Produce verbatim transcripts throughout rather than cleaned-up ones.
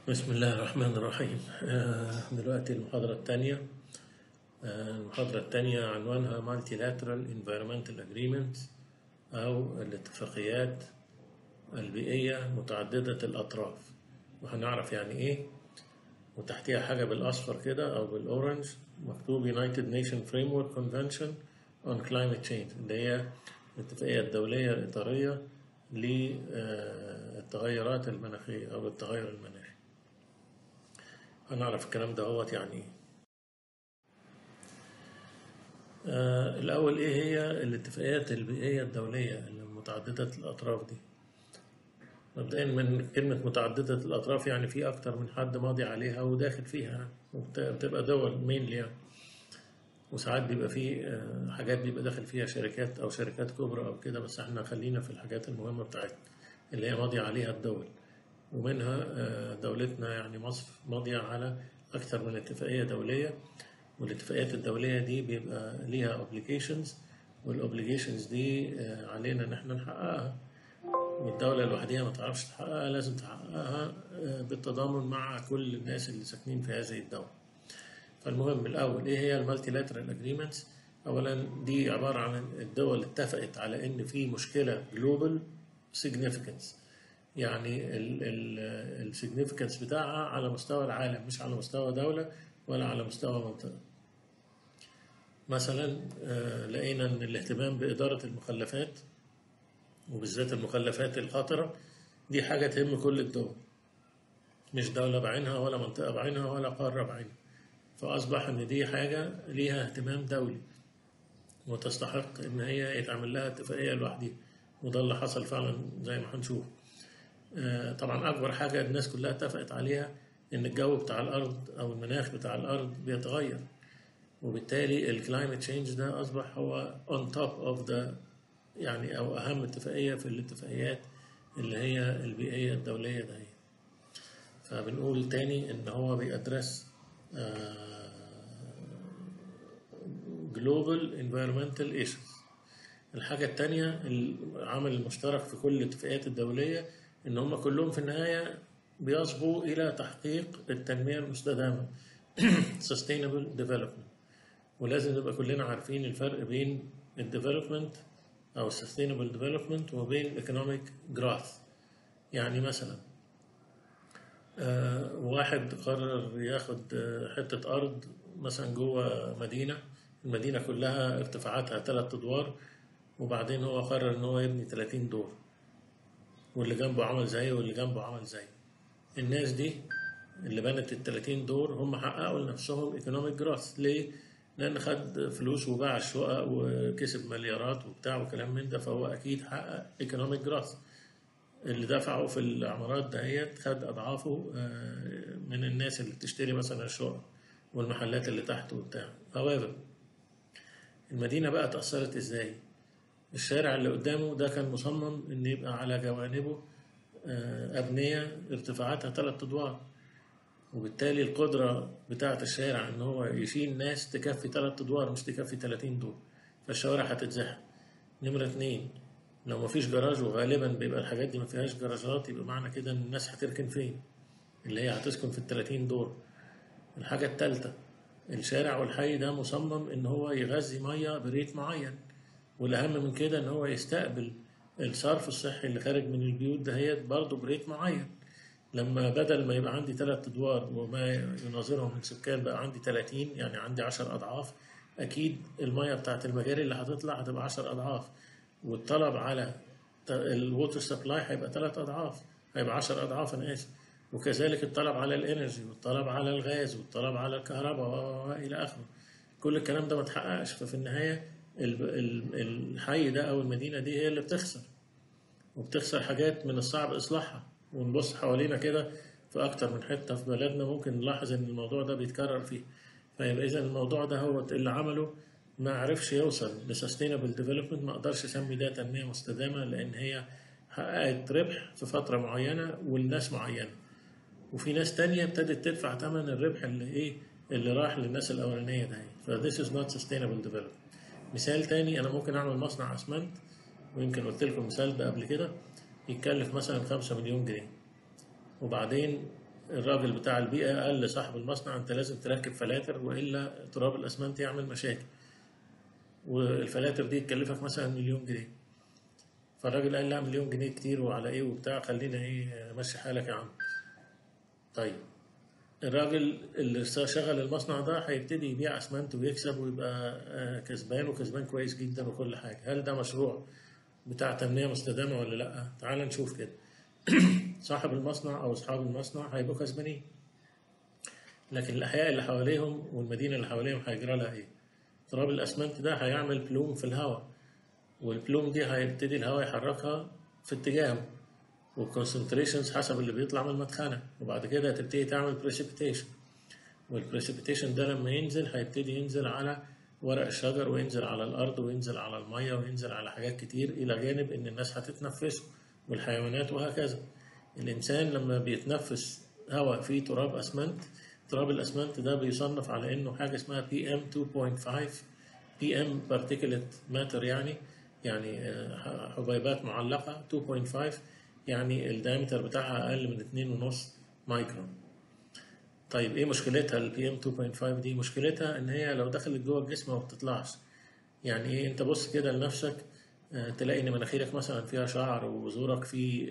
بسم الله الرحمن الرحيم. آه، دلوقتي المحاضرة الثانية. آه، المحاضرة الثانية عنوانها Multilateral Environmental Agreements أو الاتفاقيات البيئية متعددة الأطراف، وهنعرف يعني إيه. وتحتيها حاجة بالأصفر كده أو بالأورنج مكتوب United Nations Framework Convention on Climate Change، اللي هي الاتفاقية الدولية الإطارية للتغيرات المناخية أو التغير المناخي. هنعرف الكلام ده هو يعني ايه. آه الأول إيه هي الاتفاقيات البيئية الدولية المتعددة الأطراف دي؟ مبدئيا من كلمة متعددة الأطراف يعني في أكتر من حد ماضي عليها وداخل فيها، وبتبقى دول مينلي يعني. وساعات بيبقى في آه حاجات بيبقى داخل فيها شركات أو شركات كبرى أو كده، بس احنا خلينا في الحاجات المهمة بتاعتنا اللي هي ماضي عليها الدول. ومنها آه دولتنا يعني مصر ماضية على أكثر من اتفاقية دولية، والاتفاقيات الدولية دي بيبقى ليها obligations، والاوبليجيشنز دي علينا ان احنا نحققها، والدولة لوحدها ما تعرفش تحققها، لازم تحققها بالتضامن مع كل الناس اللي ساكنين في هذه الدولة. فالمهم الأول إيه هي المالتيلاترال اجريمنتس؟ أولا دي عبارة عن الدول اتفقت على إن في مشكلة global significance، يعني السيجنيفيكانس بتاعها على مستوى العالم، مش على مستوى دولة ولا على مستوى منطقة. مثلا لقينا ان الاهتمام بإدارة المخلفات وبالذات المخلفات الخطرة دي حاجة تهم كل الدول، مش دولة بعينها ولا منطقة بعينها ولا قارة بعينها. فأصبح ان دي حاجة ليها اهتمام دولي وتستحق ان هي يتعمل لها اتفاقية لوحدها، وده اللي حصل فعلا زي ما هنشوف. طبعا أكبر حاجة الناس كلها اتفقت عليها إن الجو بتاع الأرض أو المناخ بتاع الأرض بيتغير، وبالتالي الكلايمت تشينج ده أصبح هو on top of the يعني أو أهم اتفاقية في الاتفاقيات اللي هي البيئية الدولية ده. فبنقول تاني إن هو بيأدرس global environmental issues. الحاجة التانية العمل المشترك في كل الاتفاقيات الدولية إن هم كلهم في النهاية بيصبوا إلى تحقيق التنمية المستدامة sustainable development. ولازم نبقى كلنا عارفين الفرق بين الديفلوبمنت أو sustainable development وبين economic growth. يعني مثلا آه واحد قرر ياخد حتة أرض مثلا جوه مدينة، المدينة كلها ارتفاعاتها ثلاث أدوار، وبعدين هو قرر إن هو يبني ثلاثين دور، واللي جنبه عمل زيه واللي جنبه عمل زيه. الناس دي اللي بنت ال ثلاثين دور هم حققوا لنفسهم ايكونوميك جروث. ليه؟ لأن خد فلوس وباع الشقق وكسب مليارات وبتاع وكلام من ده، فهو أكيد حقق ايكونوميك جروث. اللي دفعوا في العمارات دهيت خد أضعافه من الناس اللي بتشتري مثلا الشقق والمحلات اللي تحته وبتاع. however المدينة بقى اتأثرت إزاي؟ الشارع اللي قدامه ده كان مصمم إن يبقى على جوانبه أبنية ارتفاعاتها ثلاث أدوار، وبالتالي القدرة بتاعة الشارع إن هو يشيل ناس تكفي ثلاث أدوار مش تكفي ثلاثين دور، فالشوارع هتتزحم. نمرة اتنين، لو مفيش جراج، وغالبا بيبقى الحاجات دي مفيهاش جراجات، يبقى معنى كده إن الناس هتركن فين؟ اللي هي هتسكن في الثلاثين دور. الحاجة التالتة، الشارع والحي ده مصمم إن هو يغذي مية بريت معين، والأهم من كده إن هو يستقبل الصرف الصحي اللي خارج من البيوت دهيت برضه بريت معين. لما بدل ما يبقى عندي ثلاث أدوار وما يناظرهم من سكان بقى عندي ثلاثين، يعني عندي عشر أضعاف، أكيد المية بتاعت المجاري اللي هتطلع هتبقى عشر أضعاف، والطلب على الووتر سبلاي هيبقى ثلاث أضعاف، هيبقى عشر أضعاف أنا آسف. وكذلك الطلب على الإنرجي والطلب على الغاز والطلب على الكهرباء وإلى آخره. كل الكلام ده ما تحققش، ففي النهاية الحي ده أو المدينة دي هي اللي بتخسر، وبتخسر حاجات من الصعب إصلاحها. ونبص حوالينا كده في أكتر من حتة في بلدنا ممكن نلاحظ إن الموضوع ده بيتكرر فيه. فيبقى إذا الموضوع ده هو اللي عمله ما عرفش يوصل لسستينابل ديفلوبمنت، ما أقدرش أسمي ده تنمية مستدامة، لأن هي حققت ربح في فترة معينة والناس معينة، وفي ناس تانية ابتدت تدفع ثمن الربح اللي إيه اللي راح للناس الأولانية ده. ف this is not sustainable development. مثال تاني، أنا ممكن أعمل مصنع أسمنت، ويمكن قلت لكم المثال ده قبل كده، يتكلف مثلا خمسة مليون جنيه، وبعدين الراجل بتاع البيئة قال لصاحب المصنع أنت لازم تركب فلاتر وإلا تراب الأسمنت يعمل مشاكل، والفلاتر دي تكلفك مثلا مليون جنيه. فالراجل قال لا مليون جنيه كتير وعلى إيه وبتاع، خلينا إيه مشي حالك يا عم. طيب الراجل اللي شغل المصنع ده هيبتدي يبيع أسمنت ويكسب ويبقى كسبان وكسبان كويس جدا وكل حاجة. هل ده مشروع بتاع تنمية مستدامة ولا لأ؟ تعال نشوف كده. صاحب المصنع أو أصحاب المصنع هيبقوا كسبانين، لكن الأحياء اللي حواليهم والمدينة اللي حواليهم هيجرى لها إيه؟ تراب الأسمنت ده هيعمل بلوم في الهواء، والبلوم دي هيبتدي الهواء يحركها في اتجاهه، والكونسنتريشنز حسب اللي بيطلع من المدخنة، وبعد كده هتبتدي تعمل بريسيبيتيشن، والبريسيبيتيشن ده لما ينزل هيبتدي ينزل على ورق الشجر وينزل على الأرض وينزل على المية وينزل على حاجات كتير، إلى جانب إن الناس هتتنفسه والحيوانات وهكذا. الإنسان لما بيتنفس هواء فيه تراب أسمنت، تراب الأسمنت ده بيصنف على إنه حاجة اسمها بي إم اتنين فاصلة خمسة، بي إم particulate matter، يعني يعني حبيبات معلقة. اتنين فاصلة خمسة يعني الدايمتر بتاعها أقل من اتنين ونص مايكرون. طيب إيه مشكلتها ال بي إم اتنين فاصلة خمسة دي؟ مشكلتها إن هي لو دخلت جوه الجسم ما بتطلعش. يعني إيه؟ أنت بص كده لنفسك تلاقي إن مناخيرك مثلا فيها شعر وزورك فيه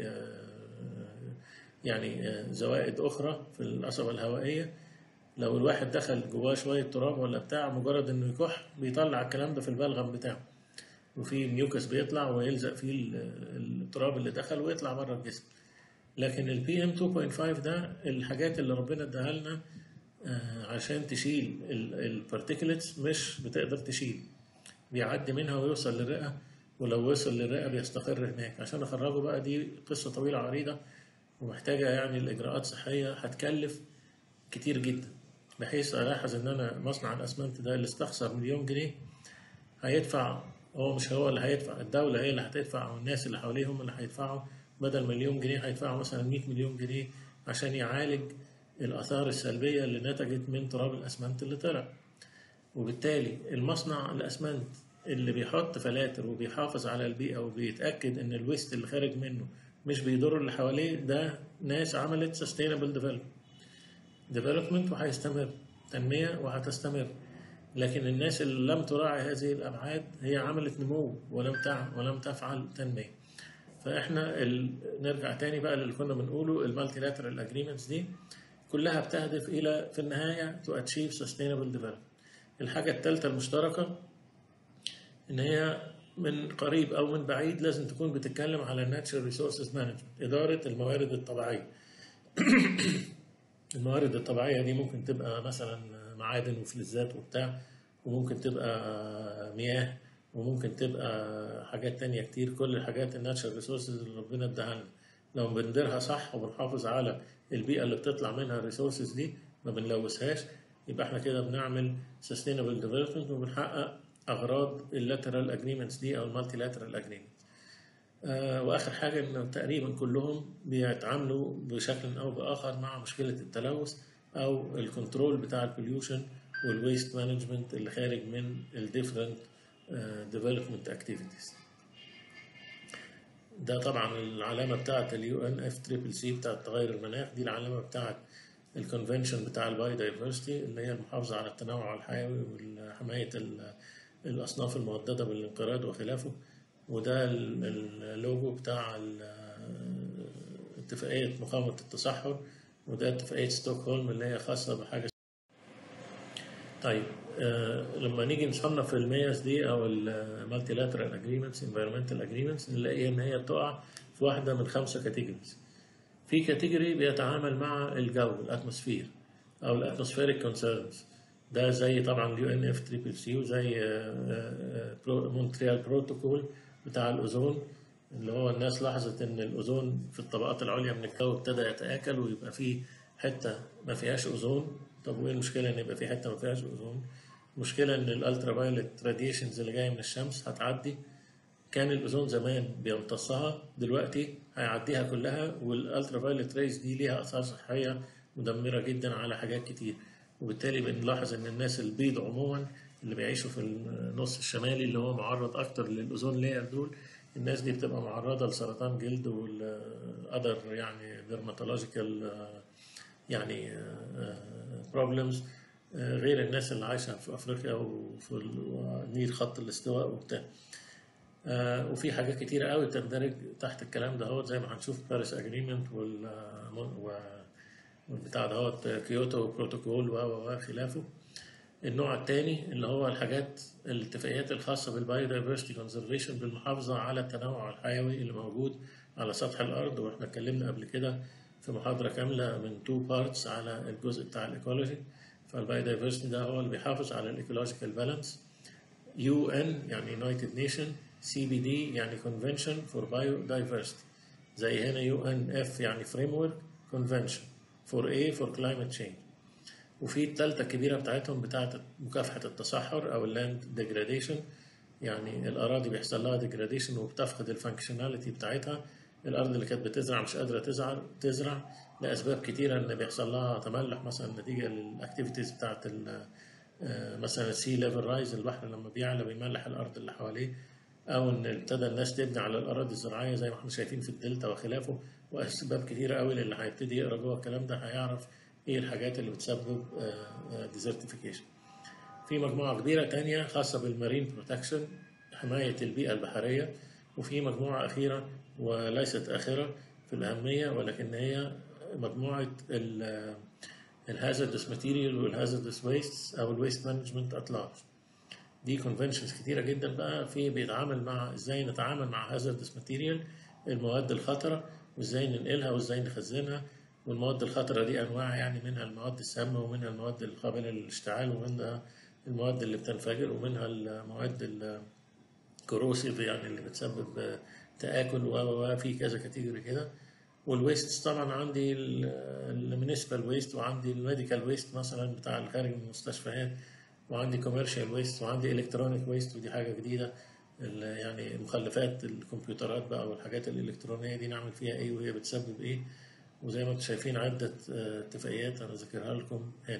يعني زوائد أخرى في القصبة الهوائية. لو الواحد دخل جواه شوية تراب ولا بتاع، مجرد إنه يكح بيطلع الكلام ده في البلغم بتاعه، وفي ميوكس بيطلع ويلزق فيه التراب اللي دخل ويطلع بره الجسم. لكن ال بي إم اتنين فاصلة خمسة ده الحاجات اللي ربنا اداها لنا عشان تشيل البارتيكلتس مش بتقدر تشيل، بيعدي منها ويوصل للرئة، ولو وصل للرئة بيستقر هناك. عشان أخرجه بقى دي قصة طويلة عريضة ومحتاجة يعني الإجراءات صحية هتكلف كتير جدا، بحيث ألاحظ إن أنا مصنع الأسمنت ده اللي استخسر مليون جنيه هيدفع، هو مش هو اللي هيدفع، الدولة هي اللي هتدفع، أو الناس اللي حواليه هم اللي هيدفعوا. بدل مليون جنيه هيدفعوا مثلا مية مليون جنيه عشان يعالج الآثار السلبية اللي نتجت من تراب الأسمنت اللي طلع. وبالتالي المصنع الأسمنت اللي بيحط فلاتر وبيحافظ على البيئة وبيتأكد إن الويست اللي خارج منه مش بيضر اللي حواليه، ده ناس عملت sustainable development development وهيستمر تنمية وهتستمر. لكن الناس اللي لم تراعي هذه الأبعاد هي عملت نمو ولم ولم تفعل تنمية. فإحنا ال... نرجع تاني بقى اللي كنا بنقوله، المالتيلاترال اجريمنتس دي كلها بتهدف إلى في النهاية to achieve sustainable development. الحاجة الثالثة المشتركة إن هي من قريب أو من بعيد لازم تكون بتتكلم على natural resources management، إدارة الموارد الطبيعية. الموارد الطبيعية دي ممكن تبقى مثلا معادن وفلزات وبتاع، وممكن تبقى مياه، وممكن تبقى حاجات تانية كتير. كل الحاجات الناتشرال ريسورسز اللي ربنا اداها لنا لو بنديرها صح وبنحافظ على البيئة اللي بتطلع منها الريسورسز دي ما بنلوثهاش، يبقى احنا كده بنعمل sustainable development وبنحقق أغراض اللاترال اجريمنتس دي أو المالتيلاترال اجريمنتس. آه وآخر حاجة إنه تقريبا كلهم بيتعاملوا بشكل أو بآخر مع مشكلة التلوث أو الكنترول بتاع البوليوشن والويست مانجمنت اللي خارج من الديفرنت ديفلوبمنت اكتيفيتيز. ده طبعا العلامة بتاعة اليو ان اف تريبل سي بتاعة تغير المناخ، دي العلامة بتاعة الكونفنشن بتاع الباي دايفرستي اللي هي المحافظة على التنوع الحيوي وحماية الأصناف المهددة بالانقراض وخلافه. وده اللوجو بتاع اتفاقية مقاومة التصحر، وده اتفاقية ستوكهولم اللي هي خاصة بحاجة. طيب آه لما نيجي نصنف الميز دي أو المالتيلاترال اجريمنتس انفيرمنتال اجريمنتس نلاقي إن هي بتقع في واحدة من خمسة كاتيجوريز. في كاتيجوري بيتعامل مع الجو الاتموسفير أو الاتموسفيريك كونسيرنز، ده زي طبعا اليو ان اف تريبل سي وزي مونتريال بروتوكول بتاع الأوزون، اللي هو الناس لاحظت إن الأوزون في الطبقات العليا من الجو ابتدى يتآكل ويبقى فيه حتة ما فيهاش أوزون. طب وإيه المشكلة إن يبقى فيه حتة ما فيهاش أوزون؟ المشكلة إن الألترا فايولت راديشنز اللي جاية من الشمس هتعدي. كان الأوزون زمان بيمتصها، دلوقتي هيعديها كلها، والألترا فايولت ريز دي ليها آثار صحية مدمرة جدا على حاجات كتير. وبالتالي بنلاحظ إن الناس البيض عموما اللي بيعيشوا في النص الشمالي اللي هو معرض أكتر للأوزون لاير دول، الناس دي بتبقى معرضة لسرطان جلد والأدر يعني ديرماتولوجيكال يعني بروبلمز غير الناس اللي عايشه في افريقيا وفي النيل خط الاستواء وبتاع. آه وفي حاجات كتيرة قوي تندرج تحت الكلام ده، هو زي ما هنشوف باريس اجريمنت وال والبتاع دهوت كيوتو بروتوكول وخلافه. النوع الثاني اللي هو الحاجات الاتفاقيات الخاصة بالبايودايفرستي كونزرفيشن، بالمحافظة على التنوع الحيوي اللي موجود على سطح الأرض. واحنا اتكلمنا قبل كده في محاضرة كاملة من تو بارتس على الجزء بتاع الإيكولوجي. فالبايودايفرستي ده هو اللي بيحافظ على الإيكولوجيكال بالانس. يو إن يعني يونايتد نيشن، سي بي دي يعني كونفنشن فور بايودايفرستي، زي هنا يو إن إف يعني فريمورك كونفنشن فور ايه فور كلايمت تشينج. وفي الثالثه الكبيره بتاعتهم بتاعت مكافحه التصحر او اللاند ديجراديشن، يعني الاراضي بيحصل لها ديجراديشن وبتفقد الفانكشناليتي بتاعتها. الارض اللي كانت بتزرع مش قادره تزرع تزرع لاسباب كتيره، ان بيحصل لها تملح مثلا نتيجه للاكتيفيتيز بتاعت مثلا السي ليفل رايز، البحر لما بيعلى بيملح الارض اللي حواليه، او ان ابتدى الناس تبني على الاراضي الزراعيه زي ما احنا شايفين في الدلتا وخلافه. واسباب كتيره قوي، اللي هيبتدي يقرا جوه الكلام ده هيعرف ايه الحاجات اللي بتسبب ديزرتيفيكيشن. في مجموعه كبيره تانية خاصه بالمارين بروتكشن، حمايه البيئه البحريه. وفي مجموعه اخيره وليست اخره في الاهميه، ولكن هي مجموعه الهازردس ماتيريال والهازردس ويست او الويست مانجمنت ات لارج. دي كونفنشنز كتيره جدا بقى في بيتعامل مع ازاي نتعامل مع هازردس ماتيريال، المواد الخطره، وازاي ننقلها وازاي نخزنها. والمواد الخطره دي انواع، يعني منها المواد السامه ومنها المواد القابله للاشتعال ومنها المواد اللي بتنفجر ومنها المواد الكروسيف يعني اللي بتسبب تآكل وفي كذا كاتيجوري كده. والويست طبعا عندي المينيسبال ويست، وعندي الميديكال ويست مثلا بتاع الخارج من المستشفيات، وعندي كوميرشال ويست، وعندي الكترونيك ويست، ودي حاجه جديده يعني مخلفات الكمبيوترات بقى والحاجات الالكترونيه دي نعمل فيها ايه وهي بتسبب ايه. وزي ما انتم شايفين عده اتفاقيات انا ذاكرها لكم هنا.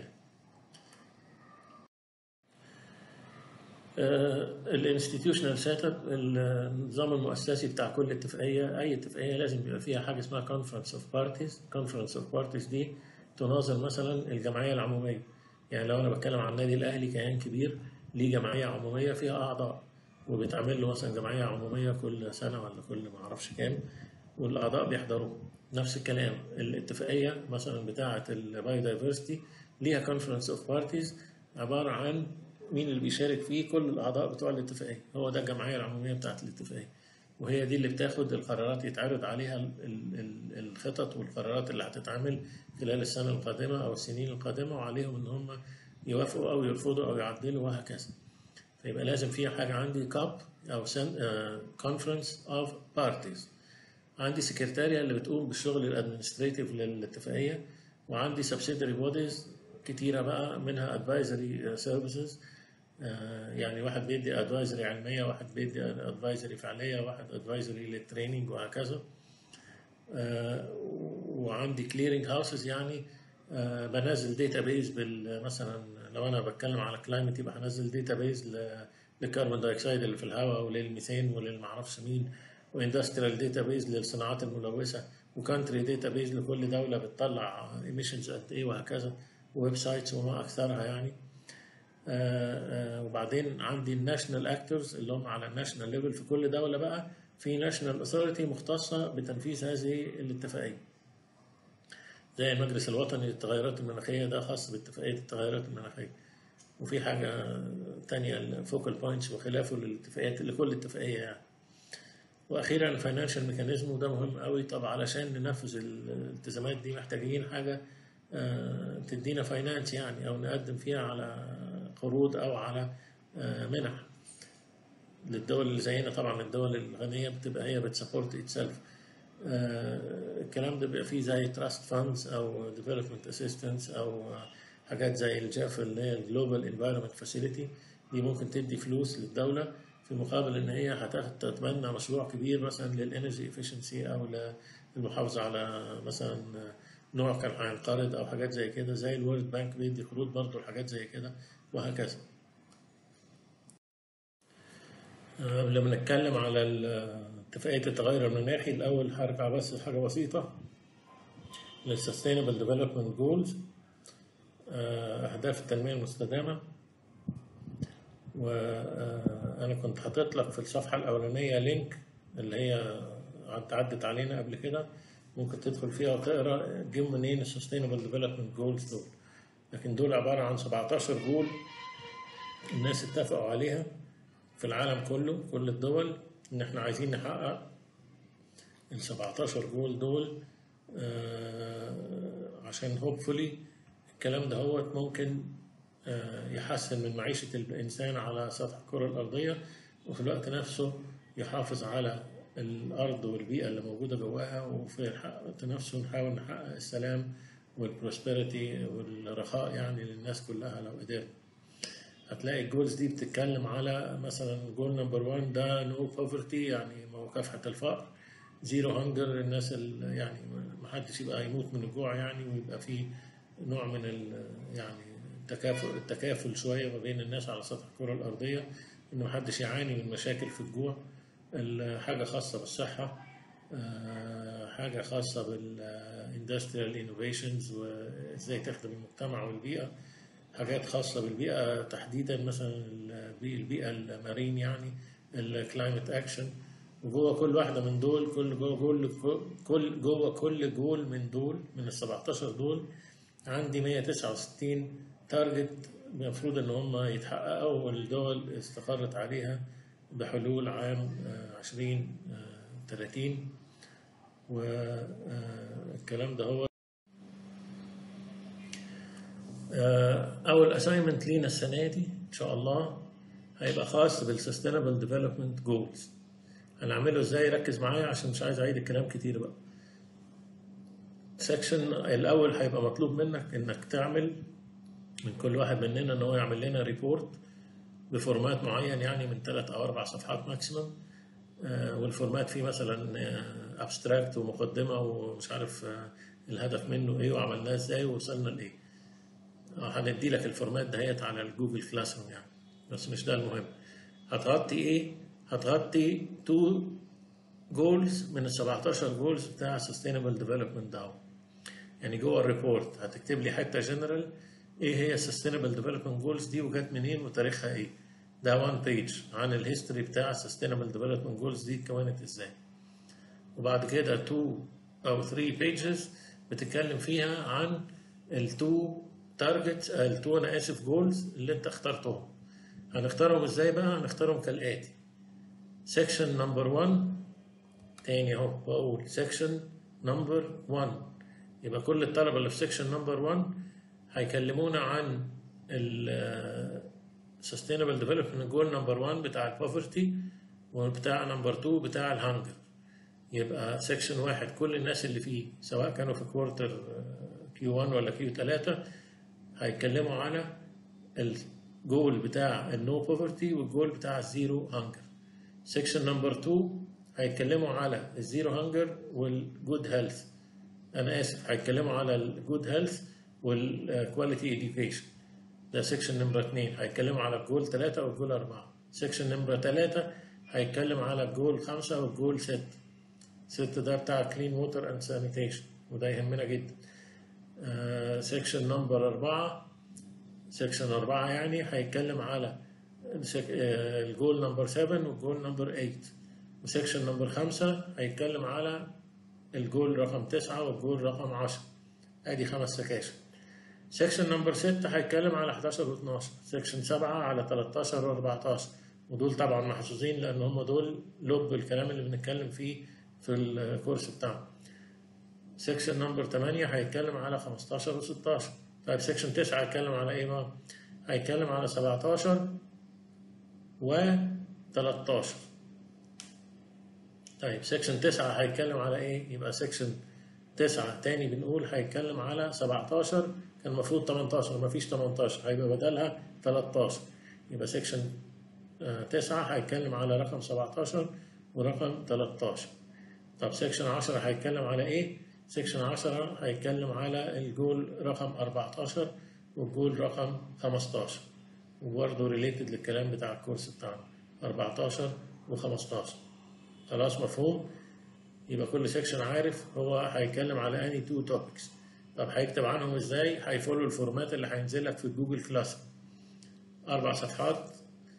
الانستتيوشنال سيت اب، النظام المؤسسي بتاع كل اتفاقيه. اي اتفاقيه لازم يبقى فيها حاجه اسمها كونفرنس اوف بارتيز. كونفرنس اوف بارتيز دي تناظر مثلا الجمعيه العموميه. يعني لو انا بتكلم عن النادي الاهلي كيان كبير ليه جمعيه عموميه فيها اعضاء، وبيتعمل له مثلا جمعيه عموميه كل سنه ولا كل ما اعرفش كام، والاعضاء بيحضروا. نفس الكلام الاتفاقيه مثلا بتاعه البايودايفرستي ليها كونفرنس اوف بارتيز، عباره عن مين اللي بيشارك فيه؟ كل الاعضاء بتوع الاتفاقيه، هو ده الجمعيه العموميه بتاعه الاتفاقيه. وهي دي اللي بتاخد القرارات، يتعرض عليها الخطط والقرارات اللي هتتعمل خلال السنه القادمه او السنين القادمه، وعليهم ان هم يوافقوا او يرفضوا او يعدلوا وهكذا. فيبقى لازم في حاجه عندي كاب او كونفرنس اوف بارتيز. عندي سكرتاريا اللي بتقوم بالشغل الادمنستريتيف للاتفاقيه، وعندي سبسيدري بوديز كتيره بقى، منها ادفايزري سيرفيسز، يعني واحد بيدي ادفايزري علميه، واحد بيدي ادفايزري فعليه، واحد ادفايزري للتريننج وهكذا. وعندي كليرنج هاوسز، يعني بنزل داتا بيز مثلا لو انا بتكلم على كلايمت يبقى هنزل داتا بيز للكربون دايوكسيد اللي في الهواء وللميثان وللمعرفش مين، واندستريال داتا بيز للصناعات الملوثه، وكانتري داتا بيز لكل دوله بتطلع ايميشنز قد ايه وهكذا، ويب سايتس وما اكثرها يعني. آآ آآ وبعدين عندي الناشونال اكتورز اللي هم على الناشونال ليفل في كل دوله بقى في ناشونال اثوريتي مختصه بتنفيذ هذه الاتفاقيه، زي المجلس الوطني للتغيرات المناخيه، ده خاص باتفاقيه التغيرات المناخيه. وفي حاجه ثانيه الفوكال بوينتس وخلافه للاتفاقيات لكل اتفاقيه يعني. واخيرا الفاينانشال ميكانيزم، وده مهم قوي. طب علشان ننفذ الالتزامات دي محتاجين حاجه تدينا فاينانس يعني، او نقدم فيها على قروض او على منح للدول اللي زينا. طبعا الدول الغنيه بتبقى هي بتسبورت اتسلف. الكلام ده بيبقى فيه زي تراست فاندز او ديفلوبمنت اسيستنس او حاجات زي الجاف اللي هي الجلوبال انفايرمنت فاسيلتي. دي ممكن تدي فلوس للدوله في مقابل ان هي هتتبنى مشروع كبير مثلا للانرجي افشنسي او للمحافظه على مثلا نوع كان هينقرض او حاجات زي كده، زي الورلد بانك بيدي قروض برضه لحاجات زي كده وهكذا. قبل ما نتكلم على اتفاقيه التغير المناخي، الاول هرجع بس حاجه بسيطه. للسستينبل ديفلوبمنت جولز، أهداف التنمية المستدامة. وأنا كنت حاطط لك في الصفحة الأولانية لينك اللي هي عدت علينا قبل كده، ممكن تدخل فيها وتقرا جم منين السستينبل ديفلوبمنت جولز دول. لكن دول عبارة عن سبعتاشر جول الناس اتفقوا عليها في العالم كله، كل الدول، إن إحنا عايزين نحقق ال سبعتاشر جول دول، آه عشان هوبفولي الكلام ده هو ممكن آه يحسن من معيشة الإنسان على سطح الكرة الأرضية، وفي الوقت نفسه يحافظ على الأرض والبيئة اللي موجودة جواها، وفي الوقت نفسه نحاول نحقق السلام والبروسبريتي والرخاء يعني للناس كلها لو قدرنا. هتلاقي الجولز دي بتتكلم على مثلا جول نمبر واحد ده نو بوفرتي، يعني مكافحة الفقر، زيرو هانجر، الناس اللي يعني ما حدش يبقى يموت من الجوع يعني، ويبقى في نوع من يعني التكافل التكافل شويه ما بين الناس على سطح الكره الارضيه، ان ما حدش يعاني من مشاكل في الجوع. حاجه خاصه بالصحه، حاجه خاصه بالاندستريال انوفيشنز وازاي تخدم المجتمع والبيئه، حاجات خاصه بالبيئه تحديدا مثلا البيئه المارين يعني الكلايمت اكشن. وجوه كل واحده من دول، كل جوه جول كل جوه كل جول من دول من ال سبعتاشر دول عندي مية وتسعة وستين تارجت المفروض ان هم يتحققوا، والدول استقرت عليها بحلول عام عشرين ثلاثين. والكلام ده هو اول اساينمنت لينا السنه دي ان شاء الله هيبقى خاص بالسستينبل ديفلوبمنت جولز. هنعمله ازاي؟ ركز معايا عشان مش عايز اعيد الكلام كتير بقى. سكشن الاول هيبقى مطلوب منك انك تعمل من كل واحد مننا ان هو يعمل لنا ريبورت بفورمات معين، يعني من ثلاث او اربع صفحات ماكسيمم، آه والفورمات فيه مثلا ابستراكت ومقدمه ومش عارف آه الهدف منه ايه وعملناه ازاي ووصلنا لايه. آه هندي لك الفورمات دهيت على الجوجل كلاس روم يعني، بس مش ده المهم. هتغطي ايه؟ هتغطي تو جولز من ال سبعتاشر جولز بتاع Sustainable Development داون. يعني جوه الريبورت هتكتب لي حته جنرال ايه هي Sustainable Development جولز دي وجت منين وتاريخها ايه. ده وان بيج عن الهيستوري بتاع Sustainable Development جولز دي اتكونت ازاي. وبعد كده تو او ثري بيجز بتتكلم فيها عن التو تارجتس، التو انا اسف جولز اللي انت اخترتهم. هنختارهم ازاي بقى؟ هنختارهم كالاتي. سيكشن نمبر واحد تاني اهو بقول سيكشن نمبر واحد، يبقى كل الطلبه اللي في سيكشن نمبر واحد هيكلمونا عن ال Sustainable Development Goal نمبر واحد بتاع البوفرتي، وبتاع نمبر اتنين بتاع الهانجر. يبقى سيكشن واحد كل الناس اللي فيه سواء كانوا في كوارتر كيو واحد ولا كيو ثلاثة هيتكلموا على الجول بتاع النو بوفرتي والجول بتاع الزيرو هانجر. سيكشن نمبر اتنين هيتكلموا على الزيرو هانجر والجود هيلث، انا اسف هيتكلموا على الجود هيلث والكواليتي اديوكيشن. ده سيكشن نمبر اتنين. هيتكلموا على الجول ثلاثة والجول أربعة. سيكشن نمبر ثلاثة هيتكلم على الجول خمسة والجول ستة. ستة ده بتاع كلين ووتر اند سانيتيشن وده يهمنا جدا. سيكشن نمبر أربعة سيكشن أربعة يعني هيتكلم على الجول نمبر سبعة والجول نمبر ثمانية. وسيكشن نمبر خمسة هيتكلم على الجول رقم تسعة والجول رقم عشرة. ادي خمس سكاشن. سيكشن نمبر ستة هيتكلم على حداشر و اتناشر. سيكشن سبعة على تلتاشر و اربعتاشر، ودول طبعا محظوظين لان هم دول لب الكلام اللي بنتكلم فيه في الكورس بتاعنا. سيكشن نمبر تمانية هيتكلم على خمستاشر و ستاشر. طيب سيكشن تسعة هيتكلم على ايه بقى؟ هيتكلم على سبعتاشر و تلتاشر. طيب سيكشن تسعة هيتكلم على ايه؟ يبقى سيكشن تسعة تاني بنقول هيتكلم على سبعتاشر، كان المفروض تمنتاشر مفيش تمنتاشر هيبقى بدلها تلتاشر. يبقى سيكشن تسعة هيتكلم على رقم سبعتاشر ورقم تلتاشر. طب سيكشن عشرة هيتكلم على ايه؟ سيكشن عشرة هيتكلم على الجول رقم اربعتاشر والجول رقم خمستاشر، وبرضه ريليتد للكلام بتاع الكورس بتاعنا اربعتاشر و خمستاشر. خلاص مفهوم؟ يبقى كل سيكشن عارف هو هيتكلم على اني تو توبكس. طب هيكتب عنهم ازاي؟ هيفولو الفورمات اللي هينزل لك في جوجل كلاس، اربع صفحات،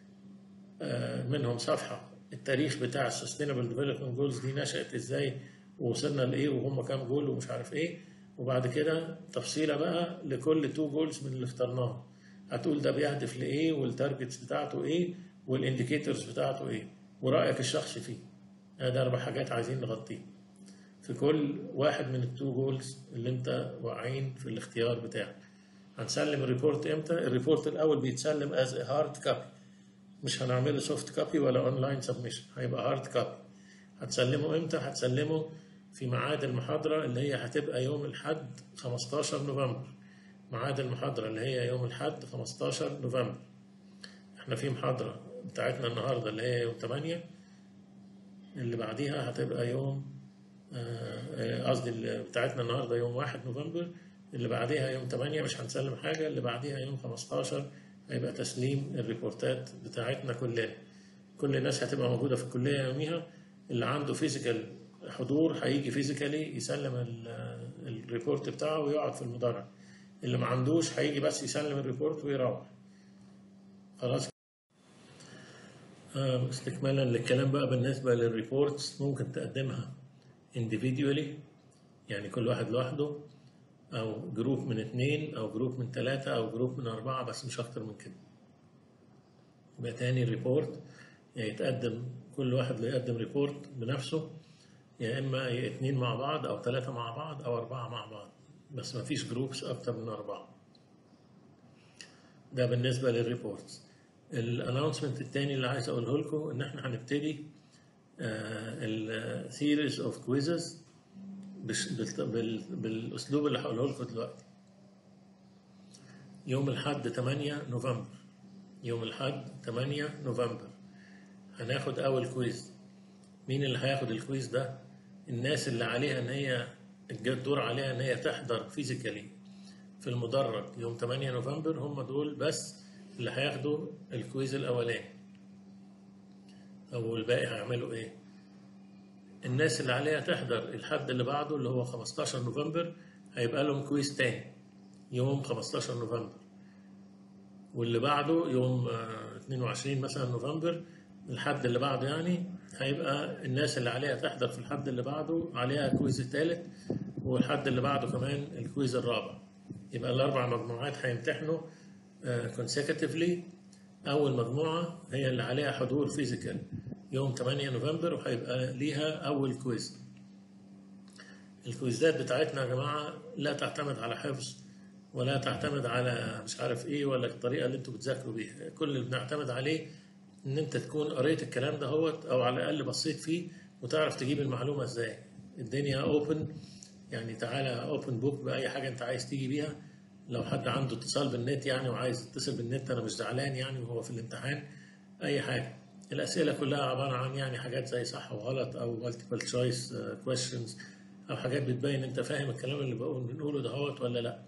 منهم صفحه التاريخ بتاع السستينبل ديفلوبمنت جولز دي نشأت ازاي ووصلنا لايه وهم كام جول ومش عارف ايه، وبعد كده تفصيله بقى لكل تو جولز من اللي اخترناهم. هتقول ده بيهدف لايه والتارجتس بتاعته ايه والانديكيتورز بتاعته ايه ورايك الشخصي فيه. ده اربع حاجات عايزين نغطيه في كل واحد من التو جولز اللي انت واقعين في الاختيار بتاعك. هنسلم الريبورت امتى؟ الريبورت الاول بيتسلم از هارد كابي، مش هنعمله سوفت كابي ولا اونلاين سبمشن، هيبقى هارد كابي. هتسلمه امتى؟ هتسلمه في ميعاد المحاضره اللي هي هتبقى يوم الاحد خمستاشر نوفمبر. ميعاد المحاضره اللي هي يوم الاحد خمستاشر نوفمبر. احنا في محاضره بتاعتنا النهارده اللي هي يوم تمانية، اللي بعديها هتبقى يوم قصدي اللي بتاعتنا النهارده يوم واحد نوفمبر، اللي بعديها يوم تمانية مش هنسلم حاجه، اللي بعديها يوم خمستاشر هيبقى تسليم الريبورتات بتاعتنا كلنا. كل الناس هتبقى موجوده في الكليه يوميها. اللي عنده فيزيكال حضور هيجي فيزيكالي يسلم الريبورت بتاعه ويقعد في المدرج. اللي ما عندوش هيجي بس يسلم الريبورت ويروح. خلاص. استكمالا للكلام بقى بالنسبه للريبورتس، ممكن تقدمها individually يعني كل واحد لوحده، او جروب من اتنين او جروب من تلاتة او جروب من اربعة، بس مش اكتر من كده. يبقى تاني ريبورت يعني يتقدم كل واحد يقدم ريبورت بنفسه، يا اما اتنين مع بعض او تلاتة مع بعض او اربعة مع بعض، بس ما فيش جروبس اكتر من اربعة. ده بالنسبة للريبورتس. الانونسمنت التاني اللي عايز اقوله لكم ان احنا هنبتدي السيريز اوف كويزز بالاسلوب اللي هقوله لكم دلوقتي. يوم الاحد تمانية نوفمبر، يوم الاحد تمانية نوفمبر هناخد اول كويز. مين اللي هياخد الكويز ده؟ الناس اللي عليها ان هي الدور عليها ان هي تحضر فيزيكالي في المدرج يوم تمانية نوفمبر، هم دول بس اللي هياخدوا الكويز الاولاني. او الباقي هيعملوا ايه؟ الناس اللي عليها تحضر الحد اللي بعده اللي هو خمستاشر نوفمبر هيبقى لهم كويز تاني يوم خمستاشر نوفمبر، واللي بعده يوم اتنين وعشرين مثلا نوفمبر الحد اللي بعده يعني هيبقى الناس اللي عليها تحضر في الحد اللي بعده عليها كويز الثالث، والحد اللي بعده كمان الكويز الرابع. يبقى الاربع مجموعات هيمتحنوا consecutively. اول مجموعه هي اللي عليها حضور فيزيكال يوم تمانية نوفمبر وهيبقى ليها اول كويز. الكويزات بتاعتنا يا جماعه لا تعتمد على حفظ ولا تعتمد على مش عارف ايه ولا الطريقه اللي انتوا بتذاكروا بيها. كل اللي بنعتمد عليه ان انت تكون قريت الكلام ده هوت او على الاقل بصيت فيه وتعرف تجيب المعلومه ازاي. الدنيا اوبن يعني، تعالى اوبن بوك باي حاجه انت عايز تيجي بيها. لو حد عنده اتصال بالنت يعني وعايز يتصل بالنت انا مش زعلان يعني وهو في الامتحان اي حاجه. الاسئله كلها عباره عن يعني حاجات زي صح وغلط او multiple choice questions او حاجات بتبين انت فاهم الكلام اللي بقول بنقوله ده هوت ولا لا.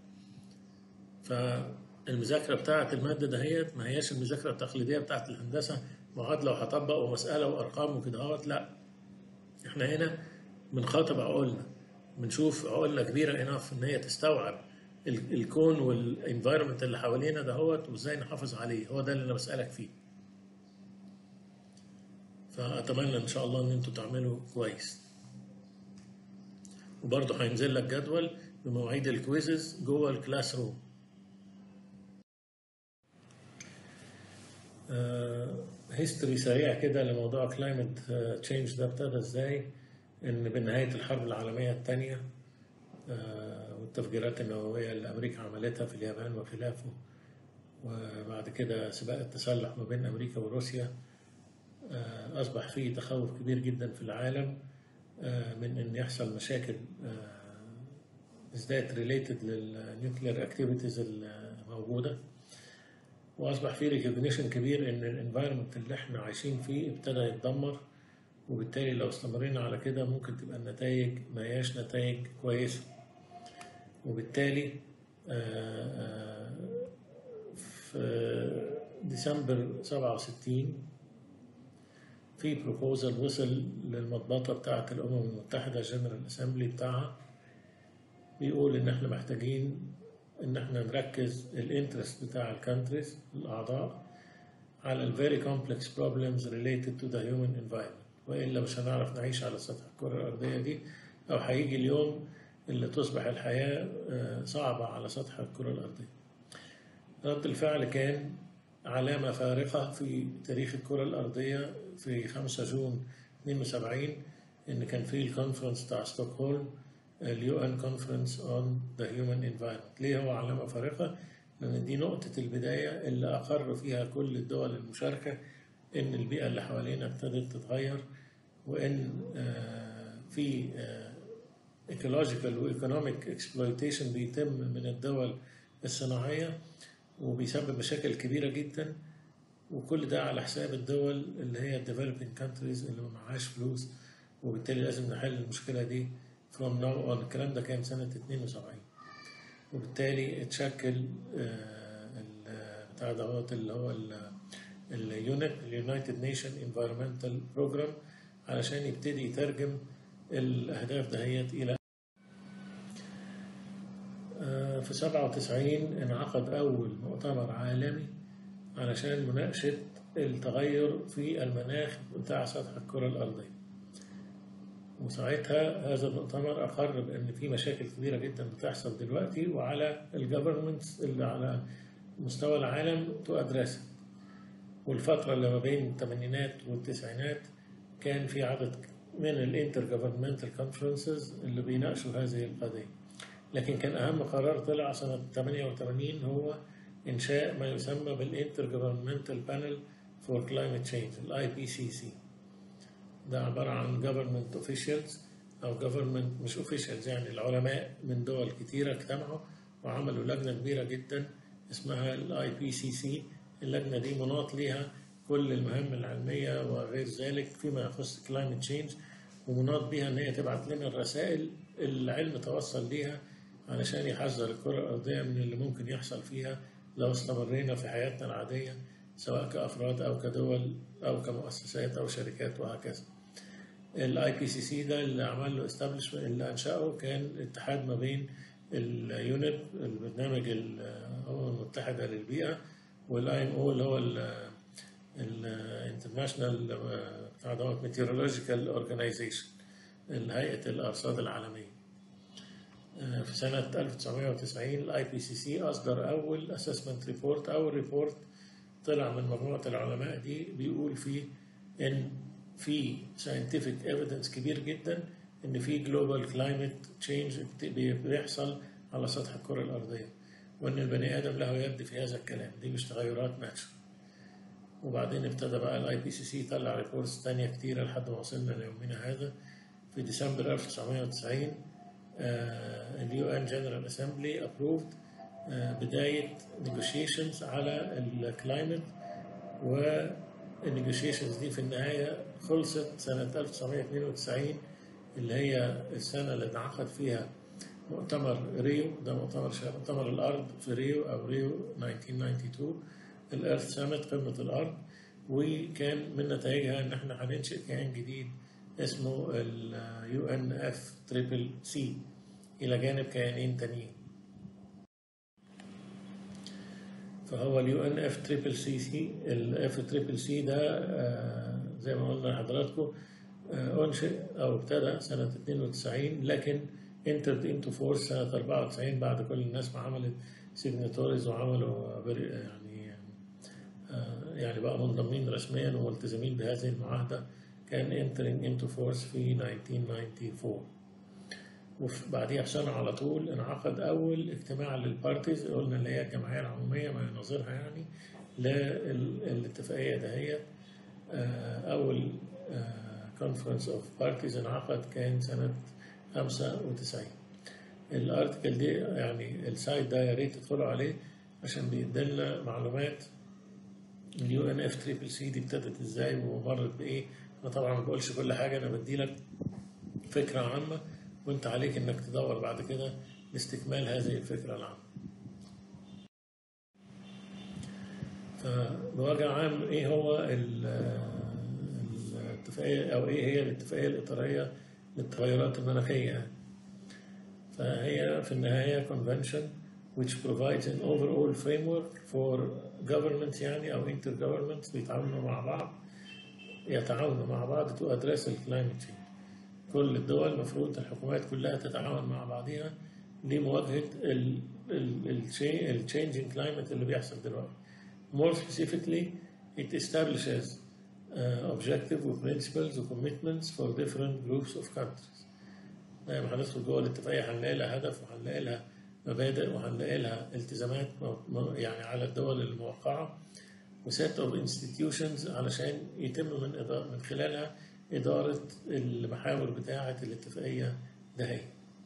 فالمذاكره بتاعه الماده دهيت ما هياش المذاكره التقليديه بتاعه الهندسه معادله وهطبق ومساله وارقام وكده هوت، لا. احنا هنا بنخاطب عقولنا، بنشوف عقولنا كبيره انف ان هي تستوعب الكون والانفايرمنت اللي حوالينا دهوت وازاي نحافظ عليه. هو ده اللي انا بسالك فيه. فاتمنى ان شاء الله ان انتوا تعملوا كويس. وبرضه هينزل لك جدول بمواعيد الكويزز جوه الكلاس روم. هيستوري سريع كده لموضوع كلايمت تشينج ده ابتدى ازاي. ان بنهايه الحرب العالميه الثانيه والتفجيرات النوويه اللي امريكا عملتها في اليابان وخلافه، وبعد كده سباق التسلح ما بين امريكا وروسيا، اصبح فيه تخوف كبير جدا في العالم من ان يحصل مشاكل ازدادت ريليتد للنيوكلير اكتيفيتيز الموجوده، واصبح فيه ريكوجنيشن كبير ان الانفايرمنت اللي احنا عايشين فيه ابتدى يتدمر، وبالتالي لو استمرينا على كده ممكن تبقى النتائج ما هياش نتائج كويسه. وبالتالي في ديسمبر سبعة وستين في بروبوزل وصل للمضبطة بتاعة الأمم المتحدة جنرال أسامبلي بتاعها، بيقول إن إحنا محتاجين إن إحنا نركز الانترست بتاع الكانتريز الأعضاء على ال very complex problems related to the human environment، وإلا مش هنعرف نعيش على سطح الكرة الأرضية دي، أو هيجي اليوم اللي تصبح الحياة صعبة على سطح الكرة الأرضية. رد الفعل كان علامة فارقة في تاريخ الكرة الأرضية في خمسة جون اثنين وسبعين، إن كان في الكونفرنس بتاع ستوكهولم، اليو ان كونفرنس اون ذا هيومن انفايرمنت. ليه هو علامة فارقة؟ لأن دي نقطة البداية اللي أقر فيها كل الدول المشاركة إن البيئة اللي حوالينا ابتدت تتغير، وإن في ecological و economic exploitation بيتم من الدول الصناعية وبيسبب مشاكل كبيرة جدا، وكل ده على حساب الدول اللي هي developing countries اللي ما معهاش فلوس، وبالتالي لازم نحل المشكلة دي from now on. الكلام ده كان سنة اثنين وسبعين، وبالتالي اتشكل بتاع دوت اللي هو اليونت اليونايتد نيشن انفايرمنتال بروجرام علشان يبتدي يترجم الأهداف دهيت إلى. في سبعة وتسعين انعقد أول مؤتمر عالمي علشان مناقشة التغير في المناخ بتاع سطح الكرة الأرضية، وساعتها هذا المؤتمر أقر بأن في مشاكل كبيرة جدا بتحصل دلوقتي، وعلى الجفرمنتس اللي على مستوى العالم تؤدرسها. والفترة اللي ما بين الثمانينات والتسعينات كان في عدد من الانتر جفرمنتال كونفرنسز اللي بيناقشوا هذه القضية، لكن كان أهم قرار طلع سنة ثمانية وثمانين هو إنشاء ما يسمى بالانتر جفرمنتال بانل فور كلايمت تشينج، الاي بي سي سي. ده عبارة عن government officials أو government مش officials، يعني العلماء من دول كتيرة اجتمعوا وعملوا لجنة كبيرة جدا اسمها الاي بي سي سي. اللجنة دي مناط ليها كل المهام العلمية وغير ذلك فيما يخص climate change، ومناط بيها إن هي تبعت لنا الرسائل اللي العلم توصل ليها علشان يحذر الكرة الأرضية من اللي ممكن يحصل فيها لو استمرينا في حياتنا العادية، سواء كأفراد أو كدول أو كمؤسسات أو شركات وهكذا. الاي بي سي سي ده اللي عمل له استابلشمنت اللي انشأه كان اتحاد ما بين اليونب البرنامج الامم المتحده للبيئه والاي ام او اللي هو الانترناشونال بتاع دوت ميتيورولوجيكال اورجانيزيشن، هيئه الارصاد العالميه. في سنه ألف وتسعمائة وتسعين الاي بي سي سي اصدر اول اسسمنت ريبورت، اول ريبورت طلع من مجموعه العلماء دي بيقول فيه ان في scientific evidence كبير جدا ان في global climate change بيحصل على سطح الكرة الأرضية، وان البني آدم له يد في هذا الكلام، دي مش تغيرات ناتشورال. وبعدين ابتدى بقى الاي بي سي سي يطلع ريبورتس تانية كتيرة لحد ما وصلنا ليومنا هذا. في ديسمبر ألف وتسعمائة وتسعين اليو ان جنرال اسامبلي approved بداية negotiations على الكلايمت، و النيجوشيشنز دي في النهاية خلصت سنة ألف وتسعمائة واثنين وتسعين اللي هي السنة اللي انعقد فيها مؤتمر ريو. ده مؤتمر مؤتمر الأرض في ريو أو ريو ألف وتسعمائة واثنين وتسعين، الأرث سامت، قمة الأرض. وكان من نتائجها إن إحنا هننشئ كيان جديد اسمه ال يو إن إف تريبل سي إلى جانب كيانين تانيين. فهو اليو ان اف تريبل سي سي الاف تريبل سي ده آه زي ما قلنا لحضراتكم آه انشئ او ابتدى سنه اثنين وتسعين، لكن انترد انتو فورس سنه أربعة وتسعين بعد كل الناس ما عملت سيجناتوريز وعملوا يعني آه يعني بقى منضمين رسميا وملتزمين بهذه المعاهده. كان انترنج انتو فورس في ألف وتسعمائة وأربعة وتسعين، وبعديها بسنة على طول انعقد أول اجتماع للبارتيز، قلنا اللي هي الجمعية العمومية ما يناظرها يعني للاتفاقية دهيت. أول كونفرنس أوف بارتيز انعقد كان سنة خمسة وتسعين. الارتكل دي يعني السايت ده يا ريت تدخلوا عليه عشان بيدينا معلومات اليو ان اف تريبل سي دي ابتدت ازاي ومرت بايه. انا طبعا ما بقولش كل حاجة، انا بديلك فكرة عامة وانت عليك انك تدور بعد كده لاستكمال هذه الفكرة العامة. فبوجه عام ايه هو الاتفاقية أو إيه هي الاتفاقية الإطارية للتغيرات المناخية يعني. فهي في النهاية convention which provides an overall framework for governments يعني أو intergovernments بيتعاونوا مع بعض يتعاونوا مع بعض to address the climate change. كل الدول المفروض الحكومات كلها تتعاون مع بعضها لمواجهة ال ال ال changing climate اللي بيحصل دلوقتي. More specifically, it establishes uh, objective و principles و commitments for different groups of countries. لما هندخل جوه الاتفاقية هنلاقي لها هدف وهنلاقي لها مبادئ وهنلاقي لها التزامات يعني على الدول الموقعة وset of institutions علشان يتم من إدارة من خلالها إدارة المحاور بتاعة الاتفاقية دهية.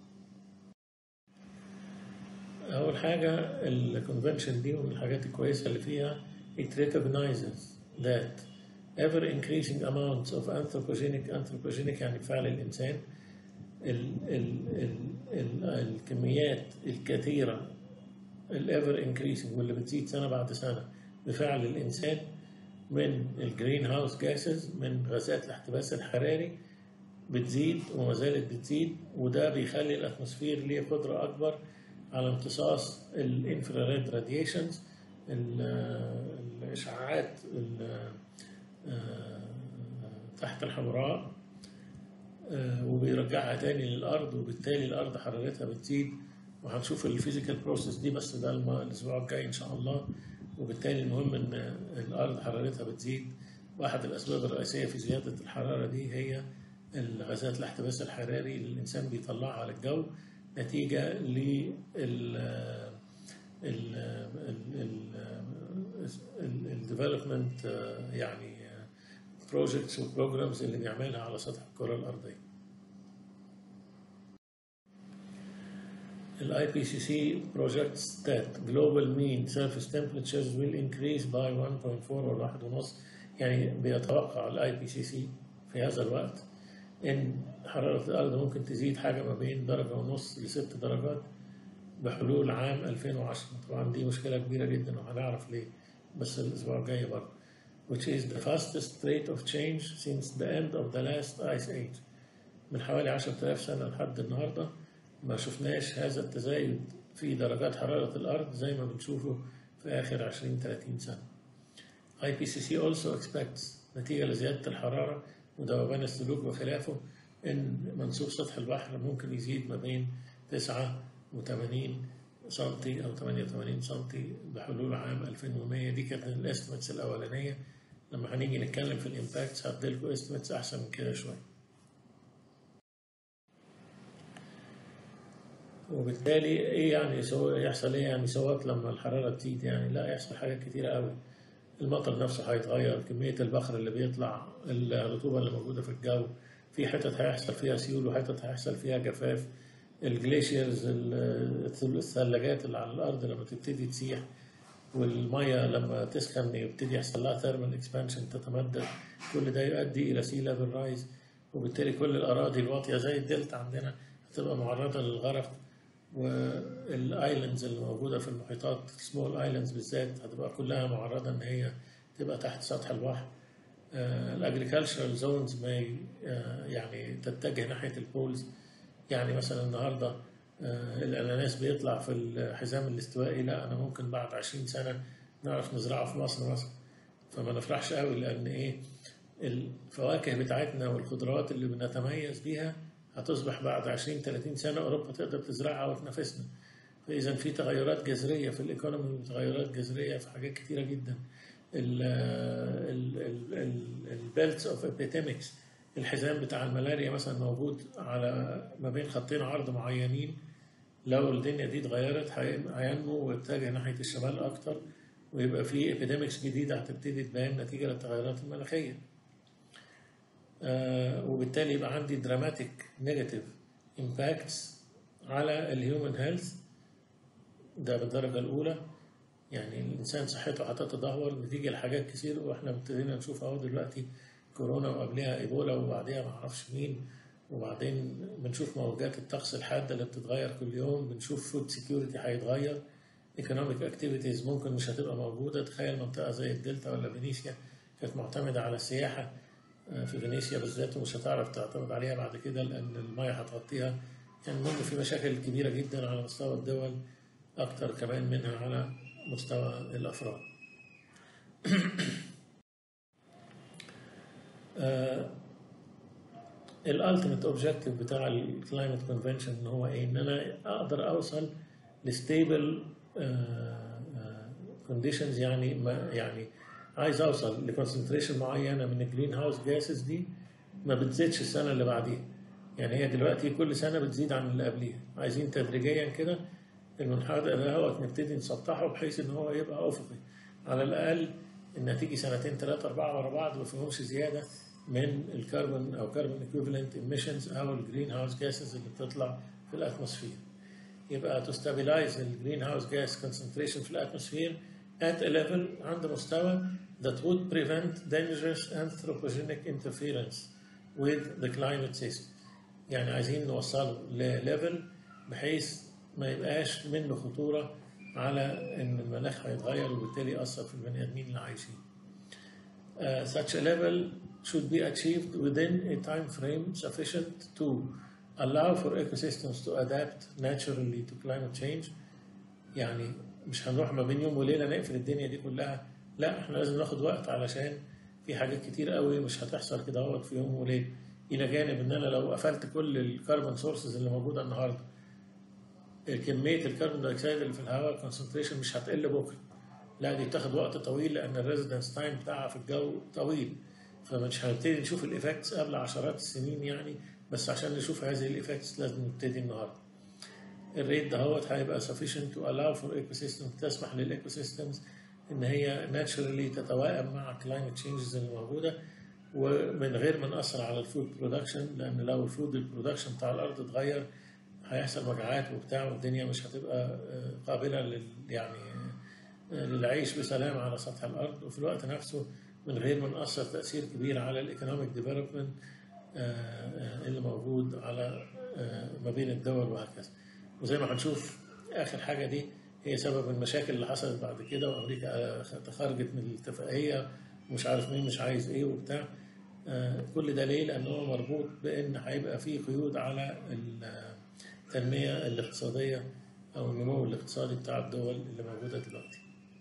أول حاجة الكونفنشن دي ومن الحاجات الكويسة اللي فيها it recognizes that ever increasing amounts of anthropogenic anthropogenic يعني بفعل الإنسان ال ال ال ال الكميات الكثيرة ال ever increasing واللي بتزيد سنة بعد سنة بفعل الإنسان من الجرين هاوس جاسز من غازات الاحتباس الحراري بتزيد وما زالت بتزيد وده بيخلي الأتموسفير ليه قدرة أكبر على امتصاص الانفراريد راديشنز الإشعاعات تحت الحمراء وبيرجعها تاني للأرض وبالتالي الأرض حرارتها بتزيد وهنشوف الفيزيكال بروسيس دي بس ده الأسبوع الجاي إن شاء الله. وبالتالي المهم إن الأرض حرارتها بتزيد وأحد الأسباب الرئيسية في زيادة الحرارة دي هي الغازات الاحتباس الحراري اللي الإنسان بيطلعها على الجو نتيجة لل الديفلوبمنت يعني بروجكتس وبروجرامز اللي بيعملها على سطح الكرة الأرضية. ال I P C C projects that global mean surface temperatures will increase by one point four or واحد ونص يعني بيتوقع ال I P C C في هذا الوقت إن حرارة الأرض ممكن تزيد حاجة ما بين درجة ونص لست درجات بحلول عام ألفين وعشرة. طبعا دي مشكلة كبيرة جدا وهنعرف ليه بس الأسبوع الجاي برضه. which is the fastest rate of change since the end of the last ice age. من حوالي عشرة آلاف سنة لحد النهاردة ما شفناش هذا التزايد في درجات حرارة الأرض زي ما بنشوفه في آخر عشرين ثلاثين سنة. I P C C also expects نتيجة لزيادة الحرارة وذوبان الثلوج وخلافه إن منسوب سطح البحر ممكن يزيد ما بين تسعة وثمانين سنتي أو ثمانية وثمانين سنتي بحلول عام ألفين ومية. دي كانت الاستيمتس الأولانية. لما هنيجي نتكلم في الإمباكتس هديلكوا استيمتس أحسن من كده شوية. وبالتالي إيه يعني سو يحصل إيه يعني سواء لما الحرارة تزيد يعني لا يحصل حاجات كتيرة قوي. المطر نفسه هيتغير كمية البخر اللي بيطلع الرطوبة اللي موجودة في الجو في حتت هيحصل فيها سيول وحتت هيحصل فيها جفاف. الجليشيرز الثلاجات اللي على الأرض لما تبتدي تسيح والمية لما تسخن يبتدي يحصل لها ثيرمال اكسبانشن تتمدد كل ده يؤدي إلى سي ليفل رايز وبالتالي كل الأراضي الواطية زي الدلتا عندنا هتبقى معرضة للغرق والايلاندز اللي موجودة في المحيطات سمول ايلاندز بالذات هتبقى كلها معرضة إن هي تبقى تحت سطح البحر. الأجريكالشرال زونز ما يعني تتجه ناحية البولز يعني مثلا النهارده الأناناس بيطلع في الحزام الاستوائي لا أنا ممكن بعد عشرين سنة نعرف نزرعه في مصر مثلا فما نفرحش قوي لأن إيه الفواكه بتاعتنا والخضروات اللي بنتميز بيها هتصبح بعد عشرين ثلاثين سنة أوروبا تقدر تزرعها وتنافسنا. فإذا في تغيرات جذرية في الإيكونومي وتغيرات جذرية في حاجات كتيرة جدا. البيلتس أوف إبيديميكس الحزام بتاع الملاريا مثلا موجود على ما بين خطين عرض معينين لو الدنيا دي اتغيرت هينمو ويتجه ناحية الشمال أكتر ويبقى في إبيديميكس جديدة هتبتدي تبان نتيجة للتغيرات المناخية. آه وبالتالي يبقى عندي دراماتيك نيجاتيف امباكتس على الهيومن هيلث ده بالدرجة الأولى يعني الإنسان صحته هتتدهور نتيجة لحاجات كتير واحنا ابتدينا نشوف اهو دلوقتي كورونا وقبلها ايبولا وبعديها ما اعرفش مين وبعدين بنشوف موجات الطقس الحاده اللي بتتغير كل يوم بنشوف فود سيكيورتي هيتغير ايكونوميك اكتيفيتيز ممكن مش هتبقى موجوده. تخيل منطقه زي الدلتا ولا فينيسيا كانت معتمده على السياحه في فينيسيا بالذات، ومش هتعرف تعتمد عليها بعد كده لأن المية هتغطيها. يعني المهم في مشاكل كبيرة جدا على مستوى الدول، أكتر كمان منها على مستوى الأفراد. الالتيميت اوبجيكتيف بتاع الكلايمت كونفنشن ان هو ايه؟ ان انا اقدر اوصل لستيبل كونديشنز، يعني ما يعني عايز اوصل لكونسنتريشن معينه من الجرين هاوس جاسز دي ما بتزيدش السنه اللي بعديها. يعني هي دلوقتي كل سنه بتزيد عن اللي قبليها، عايزين تدريجيا كده المنحدر دوت نبتدي نسطحه بحيث ان هو يبقى افقي، على الاقل ان تيجي سنتين ثلاثه اربعه ورا بعض ما فيهمش زياده من الكربون او كربون ايكويفالنت ايميشنز او الجرين هاوس جاسز اللي بتطلع في الاتموسفير. يبقى تستابلايز الجرين هاوس جاس كونسنتريشن في الاتموسفير at a level عند مستوى that would prevent dangerous anthropogenic interference with the climate system. يعني عايزين نوصله لليفل بحيث ما يبقاش منه خطورة على ان المناخ هيتغير وبالتالي يأثر في البني ادمين اللي عايشين. Uh, such a level should be achieved within a time frame sufficient to allow for ecosystems to adapt naturally to climate change. يعني مش هنروح ما بين يوم وليلة نقفل الدنيا دي كلها، لا احنا لازم ناخد وقت علشان في حاجات كتير قوي مش هتحصل كده اهوت في يوم وليلة. الى جانب ان انا لو قفلت كل الكربون سورسز اللي موجودة النهارده، كمية الكربون دايوكسيد اللي في الهواء الكونسنتريشن مش هتقل بكرة، لا دي بتاخد وقت طويل لأن الريزيدنس تايم بتاعها في الجو طويل، فمش هنبتدي نشوف الإيفكتس قبل عشرات السنين يعني، بس عشان نشوف هذه الإيفكتس لازم نبتدي النهاردة. الريت دهوت هيبقى sufficient to allow for ecosystem، تسمح للإيكو سيستمز إن هي naturally تتوائم مع climate changes اللي موجودة، ومن غير ما نأثر على الفود برودكشن، لأن لو الفود البرودكشن بتاع الأرض اتغير هيحصل مجاعات وبتاع، والدنيا مش هتبقى قابلة لل يعني للعيش بسلام على سطح الأرض، وفي الوقت نفسه من غير ما نأثر تأثير كبير على الايكونوميك ديفلوبمنت اللي موجود على ما بين الدول وهكذا. وزي ما هنشوف آخر حاجة دي هي سبب المشاكل اللي حصلت بعد كده، وأمريكا خرجت من الاتفاقية ومش عارف مين مش عايز إيه وبتاع. كل ده ليه؟ لأنه هو مربوط بأن هيبقى فيه قيود على التنمية الاقتصادية أو النمو الاقتصادي بتاع الدول اللي موجودة دلوقتي.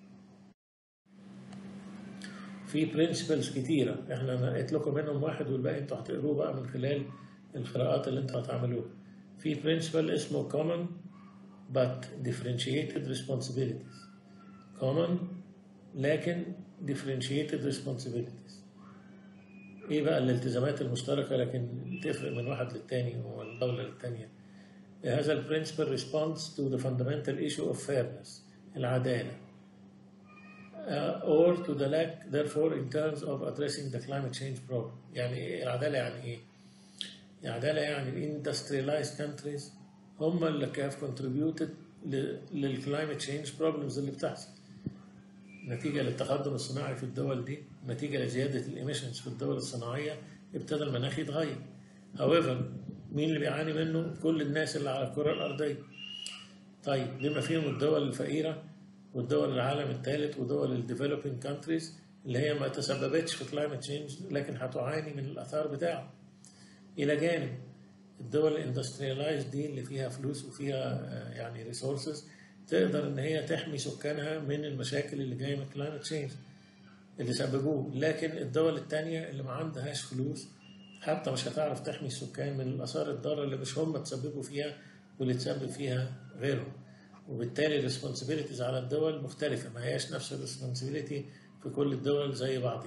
في برنسبلز كتيرة احنا نقيت لكم منهم واحد والباقي انتوا هتقروه بقى من خلال القراءات اللي انتوا هتعملوها. في برنسبل اسمه common but differentiated responsibilities. common لكن differentiated responsibilities. ايه بقى الالتزامات المشتركة لكن تفرق من واحد للتاني ومن دولة للتانية؟ هذا البرنسبل responds to the fundamental issue of fairness، العدالة. Uh, or to the lack therefore in terms of addressing the climate change problem. يعني إيه العدالة؟ يعني ايه؟ العدالة يعني ال industrialized countries هم اللي have contributed للclimate change problems اللي بتحصل نتيجة للتقدم الصناعي في الدول دي، نتيجة لزيادة الإيميشنز في الدول الصناعية ابتدى المناخ يتغير. however مين اللي بيعاني منه؟ كل الناس اللي على الكرة الأرضية. طيب بما فيهم الدول الفقيرة والدول العالم الثالث ودول الديفلوبينج كانتريز اللي هي ما تسببتش في كلايمت تشينج لكن هتعاني من الآثار بتاعه. إلى جانب الدول الاندستريالايز دي اللي فيها فلوس وفيها يعني ريسورسز تقدر إن هي تحمي سكانها من المشاكل اللي جاية من كلايمت تشينج اللي سببوه، لكن الدول الثانية اللي ما عندهاش فلوس حتى مش هتعرف تحمي السكان من الآثار الضارة اللي مش هم تسببوا فيها واللي تسبب فيها غيرهم. وبالتالي الريسبونسبيلتيز على الدول مختلفة، ما هياش نفس الريسبونسبيلتي في كل الدول زي بعضها.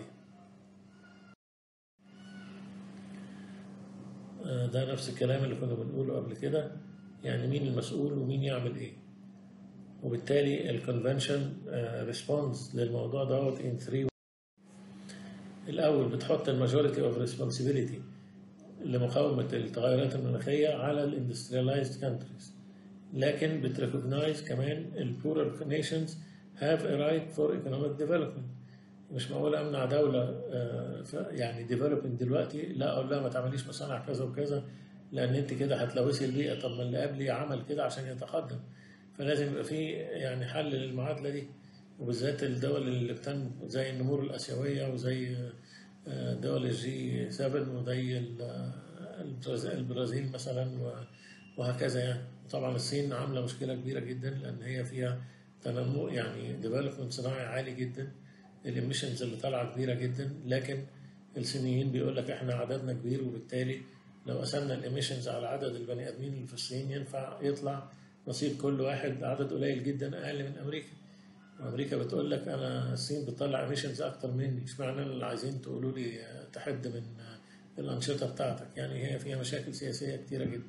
ده نفس الكلام اللي كنا بنقوله قبل كده، يعني مين المسؤول ومين يعمل ايه. وبالتالي الكونفنشن ريسبونس للموضوع دوت in three. الأول بتحط الماجوريتي اوف ريسبونسبيلتي لمقاومة التغيرات المناخية على الاندستريالايزد كانتريز، لكن بتريكوجنايز كمان البورر نيشنز هاف a right for economic development. مش معقول امنع دولة يعني ديفلوبينج دلوقتي لا اقول لها ما تعمليش مصانع كذا وكذا لان انت كده هتلوثي البيئة، طب ما اللي قبلي عمل كده عشان يتقدم. فلازم يبقى في يعني حل للمعادلة دي، وبالذات الدول اللي بتنمو زي النمور الآسيوية وزي دول الجي سبعة وزي البرازيل مثلا وهكذا يعني. طبعا الصين عاملة مشكلة كبيرة جدا لأن هي فيها تنمو يعني ديفلوبمنت صناعي عالي جدا، الاميشنز اللي طالعة كبيرة جدا، لكن الصينيين بيقول لك احنا عددنا كبير وبالتالي لو قسمنا الاميشنز على عدد البني ادمين اللي في الصين ينفع يطلع نصيب كل واحد عدد قليل جدا اقل من امريكا. وامريكا بتقول لك انا الصين بتطلع اميشنز اكتر مني، اشمعنى اللي عايزين تقولوا لي تحد من الانشطه بتاعتك؟ يعني هي فيها مشاكل سياسيه كتيره جدا.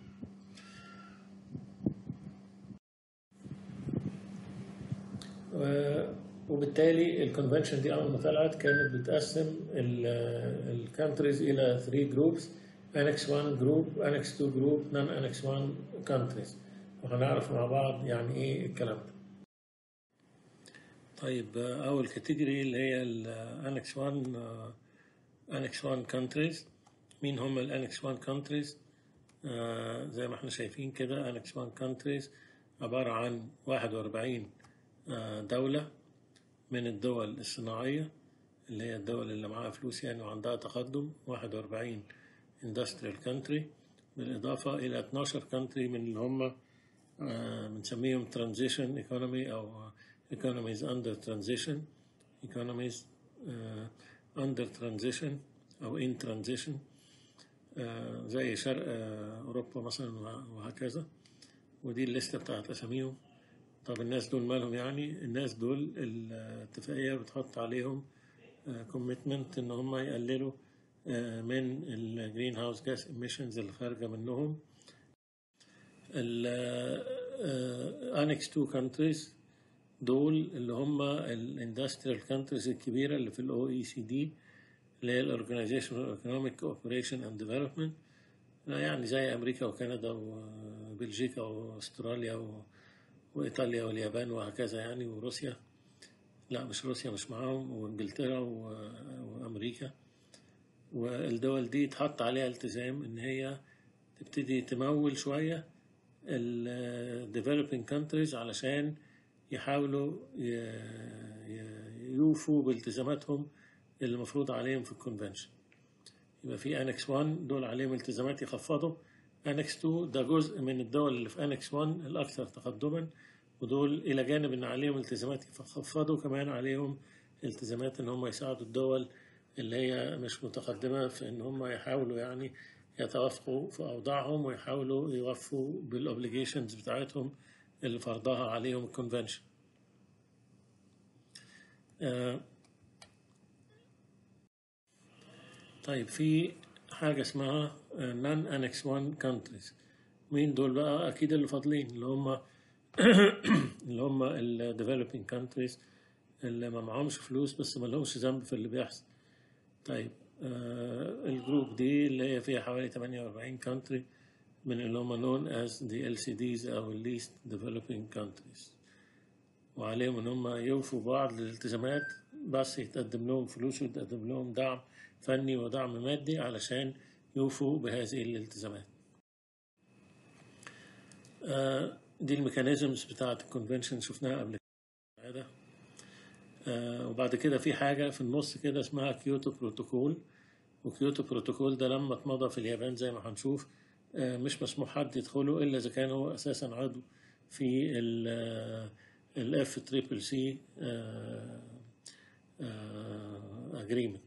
وبالتالي الكونفنشن دي اول ما طلعت كانت بتقسم الكانتريز الى ثلاثة جروبس، انكس واحد جروب، انكس اتنين جروب، نون انكس واحد كانتريز، وهنعرف مع بعض يعني ايه الكلام ده. طيب اول كاتيجوري اللي هي الانكس واحد انكس واحد كانتريز. مين هم الانكس واحد كانتريز؟ آه زي ما احنا شايفين كده انكس واحد كانتريز عبارة عن واحد وأربعين آه دولة من الدول الصناعية اللي هي الدول اللي معاها فلوس يعني وعندها تقدم، واحد وأربعين industrial country، بالإضافة إلى اتناشر country من اللي هم بنسميهم uh, transition economy أو economies under transition، economies uh, under transition أو in transition، uh, زي شرق uh, أوروبا مثلا وهكذا. ودي الليستة بتاعت أساميهم. طب الناس دول مالهم يعني؟ الناس دول الاتفاقية بتحط عليهم كوميتمنت ان هم يقللوا من الجرين هاوس جاس ايميشنز اللي خارجة منهم. الانكس اتنين كانتريز دول اللي هم الاندستريال كانتريز الكبيرة اللي في الاو اي سي دي اللي هي الاورجنايزيشن فور ايكونوميك كوبريشن اند ديفلوبمنت، يعني زي امريكا وكندا وبلجيكا واستراليا وإيطاليا واليابان وهكذا يعني، وروسيا، لا مش روسيا مش معاهم، وإنجلترا وأمريكا. والدول دي اتحط عليها التزام إن هي تبتدي تمول شوية ال developing countries علشان يحاولوا يوفوا بالتزاماتهم اللي المفروض عليهم في الكونفنشن. يبقى في أنكس واحد دول عليهم التزامات يخفضوا، أنكس اتنين ده جزء من الدول اللي في أنكس واحد الأكثر تقدما، ودول إلى جانب إن عليهم التزامات يخفضوا كمان عليهم التزامات إن هم يساعدوا الدول اللي هي مش متقدمة في إن هم يحاولوا يعني يتوافقوا في أوضاعهم ويحاولوا يوفوا بالأوبليجيشنز بتاعتهم اللي فرضها عليهم الكونفنشن. آه طيب في حاجة اسمها non annex one countries. مين دول بقى؟ أكيد اللي فاضلين اللي هم اللي هم ال developing countries اللي ما معهمش فلوس بس ما لهمش ذنب في اللي بيحصل. طيب آه الجروب دي اللي هي فيها حوالي تمانية وأربعين country من اللي هم known as the إل سي ديز أو least developing countries، وعليهم إن هم يوفوا بعض الالتزامات بس يتقدم لهم فلوس ويتقدم لهم دعم فني ودعم مادي علشان يوفوا بهذه الالتزامات. آه دي الميكانيزمز بتاعة الكونفنشن شفناها قبل كده. آه وبعد كده في حاجة في النص كده اسمها كيوتو بروتوكول، وكيوتو بروتوكول ده لما اتمضى في اليابان زي ما هنشوف آه مش مسموح حد يدخله إلا إذا كان هو أساسا عضو في ال إف تريبل سي أجريمنت.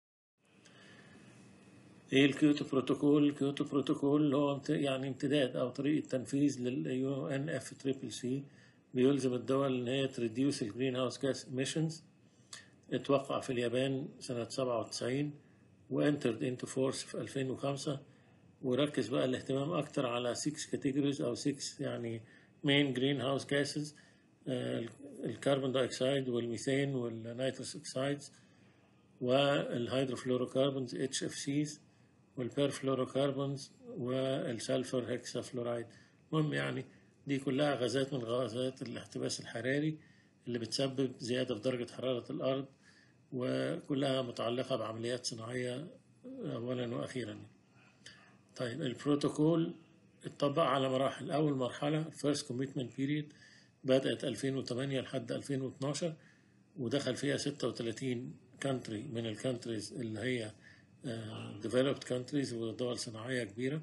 ايه الكيوتو بروتوكول؟ الكيوتو بروتوكول هو يعني امتداد او طريقه تنفيذ لليو ان اف تريبل سي، بيلزم الدول ان هي تريديوس الجرين هاوس جاس ايميشنز. اتوقع في اليابان سنه سبعة وتسعين وانترد انتو فورس في ألفين وخمسة، وركز بقى الاهتمام اكتر على ستة كاتيجوريز او ستة يعني مين جرين هاوس جاسز، الكربون دايوكسيد والميثان والنيتروس اوكسايدز والهيدروفلوروكربونز اتش اف سيز والبيرفلوروكربونز والسلفر هكسا فلورايد. المهم يعني دي كلها غازات من غازات الاحتباس الحراري اللي بتسبب زيادة في درجة حرارة الأرض، وكلها متعلقة بعمليات صناعية أولا وأخيرا. طيب البروتوكول اتطبق على مراحل. أول مرحلة First Commitment Period بدأت ألفين وثمانية لحد ألفين واثناشر، ودخل فيها ستة وثلاثين كانتري من الكانتريز اللي هي developed countries ودول صناعية كبيرة،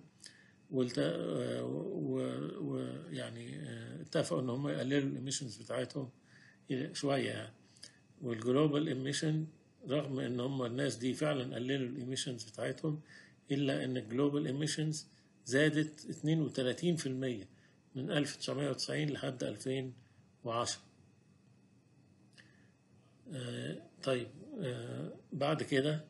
ويعني اتفقوا ان هم يقللوا الاميشنز بتاعتهم شوية يعني. والجلوبال ايميشن رغم ان هم الناس دي فعلا قللوا الاميشنز بتاعتهم، الا ان الجلوبال ايميشنز زادت اثنين وثلاثين في المية من ألف وتسعمائة وتسعين لحد ألفين وعشرة. آه طيب آه بعد كده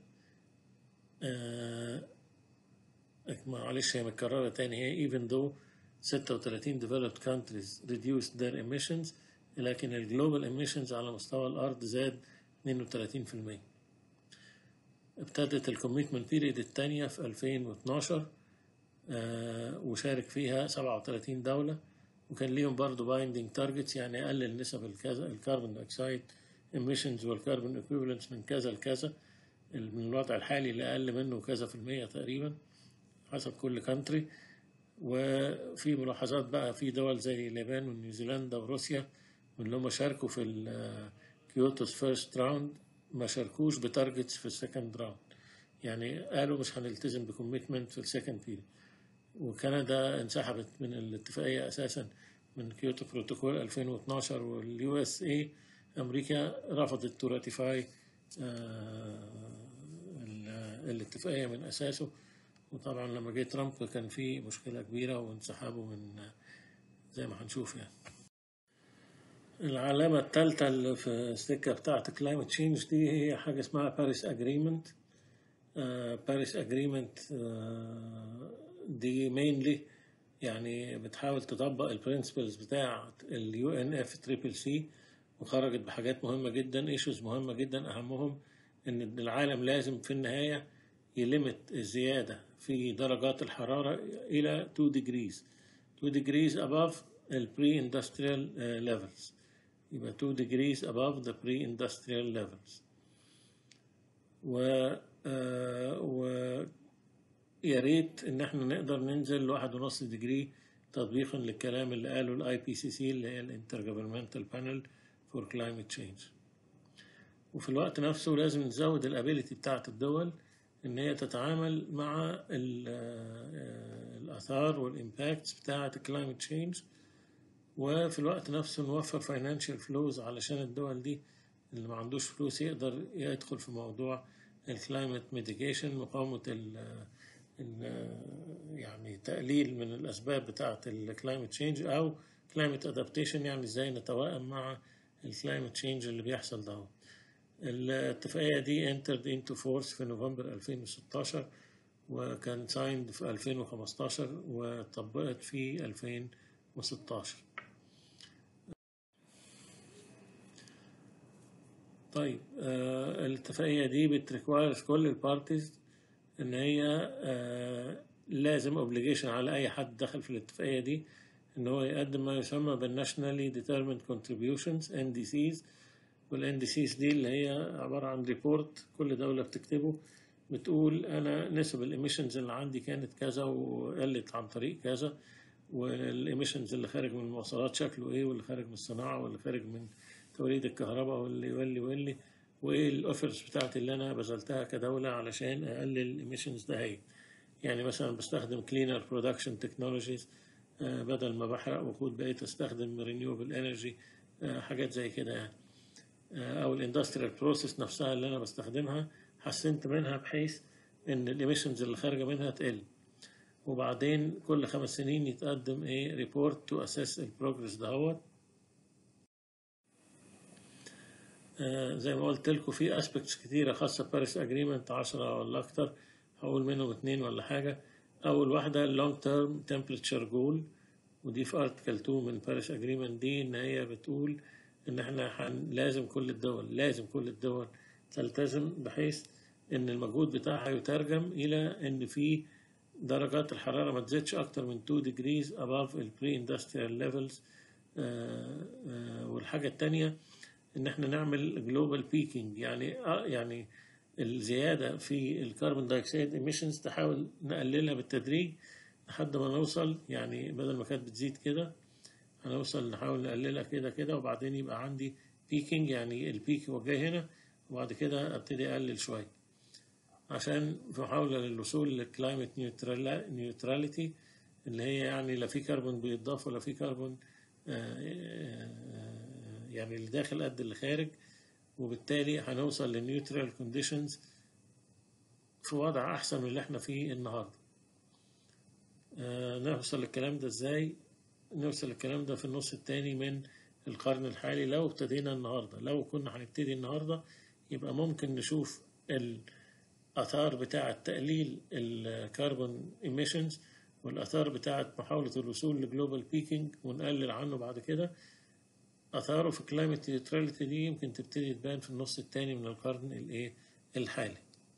آه معلش هي متكررة تاني، هي even though ستة وثلاثين developed countries reduced their emissions، لكن الجلوبال emissions على مستوى الأرض زاد اثنين وثلاثين في المية. ابتدت الكوميتمنت بيريد الثانية في ألفين واثناشر آه وشارك فيها سبعة وثلاثين دولة، وكان ليهم برضو بايندينج تارجتس، يعني أقلل نسب الكربون دايوكسيد emissions والكربون equivalents من كذا لكذا، من الوضع الحالي اللي أقل منه كذا في المية تقريبا حسب كل كانتري. وفي ملاحظات بقى في دول زي اليابان ونيوزيلندا وروسيا اللي هم شاركوا في الكيوتو's فيرست راوند ما شاركوش بتارجتس في السكند راوند، يعني قالوا مش هنلتزم بكوميتمنت في السكند بيريد. وكندا انسحبت من الاتفاقية أساسا من كيوتو بروتوكول ألفين واثناشر، واليو اس اي أمريكا رفضت تو راتيفاي الاتفاقية من أساسه. وطبعا لما جه ترامب كان في مشكلة كبيرة وانسحابه من زي ما هنشوف يعني. العلامة الثالثة اللي في السكة بتاعة كلايمت تشينج دي هي حاجة اسمها باريس اجريمنت. باريس اجريمنت دي مينلي يعني بتحاول تطبق البرنسبلز بتاعة اليو ان اف تريبل سي، وخرجت بحاجات مهمة جدا، ايشوز مهمة جدا، اهمهم ان العالم لازم في النهاية يلمت الزيادة في درجات الحرارة إلى two degrees two degrees above the pre-industrial uh, levels، يبقى two degrees above the pre-industrial levels. و uh, و يا ريت إن إحنا نقدر ننزل لواحد ونص ديجري تطبيقا للكلام اللي قاله الاي بي سي سي اللي هي الانترجوفرمنتال بانل فور كلايمت تشينج. وفي الوقت نفسه لازم نزود الابيليتي بتاعت الدول إن هي تتعامل مع الآثار والإمباكتس بتاعة الكلايمت تشينج، وفي الوقت نفسه نوفر فاينانشال فلوز علشان الدول دي اللي ما عندوش فلوس يقدر يدخل في موضوع الكلايمت ميتيجيشن، مقاومة ال يعني تقليل من الأسباب بتاعة الكلايمت تشينج أو كلايمت أدابتيشن، يعني إزاي نتوائم مع الكلايمت تشينج اللي بيحصل ده. الاتفاقية دي entered into force في نوفمبر ألفين وستاشر، وكان signed في ألفين وخمستاشر وطبقت في ألفين وستاشر. طيب آه الاتفاقية دي بتريكواير كل البارتيز ان هي آه لازم obligation على اي حد دخل في الاتفاقية دي ان هو يقدم ما يسمى بالnationally determined contributions إن دي سيز. والإن دي سيز دي اللي هي عبارة عن ريبورت كل دولة بتكتبه، بتقول أنا نسب الإيميشنز اللي عندي كانت كذا وقلت عن طريق كذا، والإيميشنز اللي خارج من المواصلات شكله إيه، واللي خارج من الصناعة، واللي خارج من توليد الكهرباء، واللي واللي واللي وإيه الأوفرز بتاعتي اللي أنا بذلتها كدولة علشان أقلل الإيميشنز ده. هي يعني مثلا بستخدم كلينر برودكشن تكنولوجيز، بدل ما بحرق وقود بقيت أستخدم رينيوبل إنرجي، حاجات زي كده يعني. او الاندستريال بروسيس نفسها اللي انا بستخدمها حسنت منها بحيث ان الايميشنز اللي خارجه منها تقل. وبعدين كل خمس سنين يتقدم ايه ريبورت تو اسس البروجرس دهوت. آه زي ما قلت لكم في اسبكتس كتيره خاصه بباريس اجريمنت، عشرة ولا اكتر، هقول منهم اتنين ولا حاجه. اول واحده اللونج تيرم تمبريتشر جول، ودي في ارتكل اتنين من باريس اجريمنت دي، ان هي بتقول ان احنا حن لازم كل الدول لازم كل الدول تلتزم بحيث ان المجهود بتاعها يترجم الى ان في درجات الحرارة ما تزيدش اكتر من two degrees above ال pre-industrial levels. آآ آآ والحاجة التانية ان احنا نعمل global peaking، يعني آه يعني الزيادة في الكربون دايوكسيد emissions تحاول نقللها بالتدريج لحد ما نوصل، يعني بدل ما كانت بتزيد كده هنوصل نحاول نقللها كده كده، وبعدين يبقى عندي بيكينج، يعني البيك هو جاي هنا وبعد كده ابتدي اقلل شويه. عشان في محاولة للوصول للكلايمت نيوتراليتي، اللي هي يعني لا في كربون بيتضاف ولا في كربون يعني اللي داخل قد اللي خارج، وبالتالي هنوصل للنيوترال كونديشنز في وضع أحسن من اللي احنا فيه النهاردة. نوصل للكلام ده ازاي؟ نوصل للكلام ده في النص الثاني من القرن الحالي. لو ابتدينا النهاردة، لو كنا هنبتدي النهاردة، يبقى ممكن نشوف الآثار بتاعة تقليل الكربون emissions والآثار بتاعة محاولة الوصول لجلوبال بيكينج ونقلل عنه بعد كده. آثاره في كلايمت نيوتراليتي دي يمكن تبتدي تبان في النص الثاني من القرن الايه الحالي.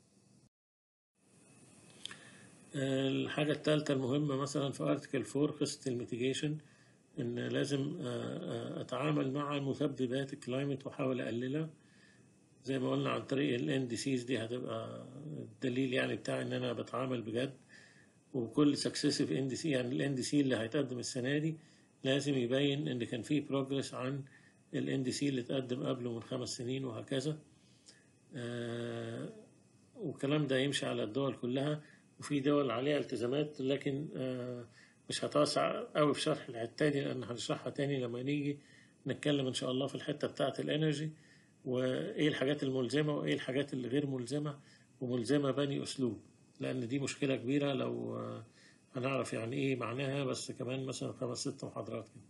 الحاجة الثالثة المهمة مثلا في ارتكل فور قصة الميتيجيشن، ان لازم اتعامل مع مسببات الكلايمت واحاول اقللها زي ما قلنا عن طريق الان دي سيز. دي هتبقى الدليل يعني بتاع ان انا بتعامل بجد. وكل سكسيسيف ان دي سي، يعني الان دي سي اللي هيتقدم السنة دي لازم يبين ان كان في بروجرس عن الان دي سي اللي اتقدم قبله من خمس سنين وهكذا. آه والكلام ده يمشي على الدول كلها، وفي دول عليها التزامات، لكن آه مش هتوسع قوي في شرح الحته دي لان هنشرحها تاني لما نيجي نتكلم ان شاء الله في الحته بتاعه الانرجي، وايه الحاجات الملزمه وايه الحاجات اللي غير ملزمه وملزمه بني اسلوب، لان دي مشكله كبيره لو آه هنعرف يعني ايه معناها بس كمان مثلا خمس ست محاضرات كده.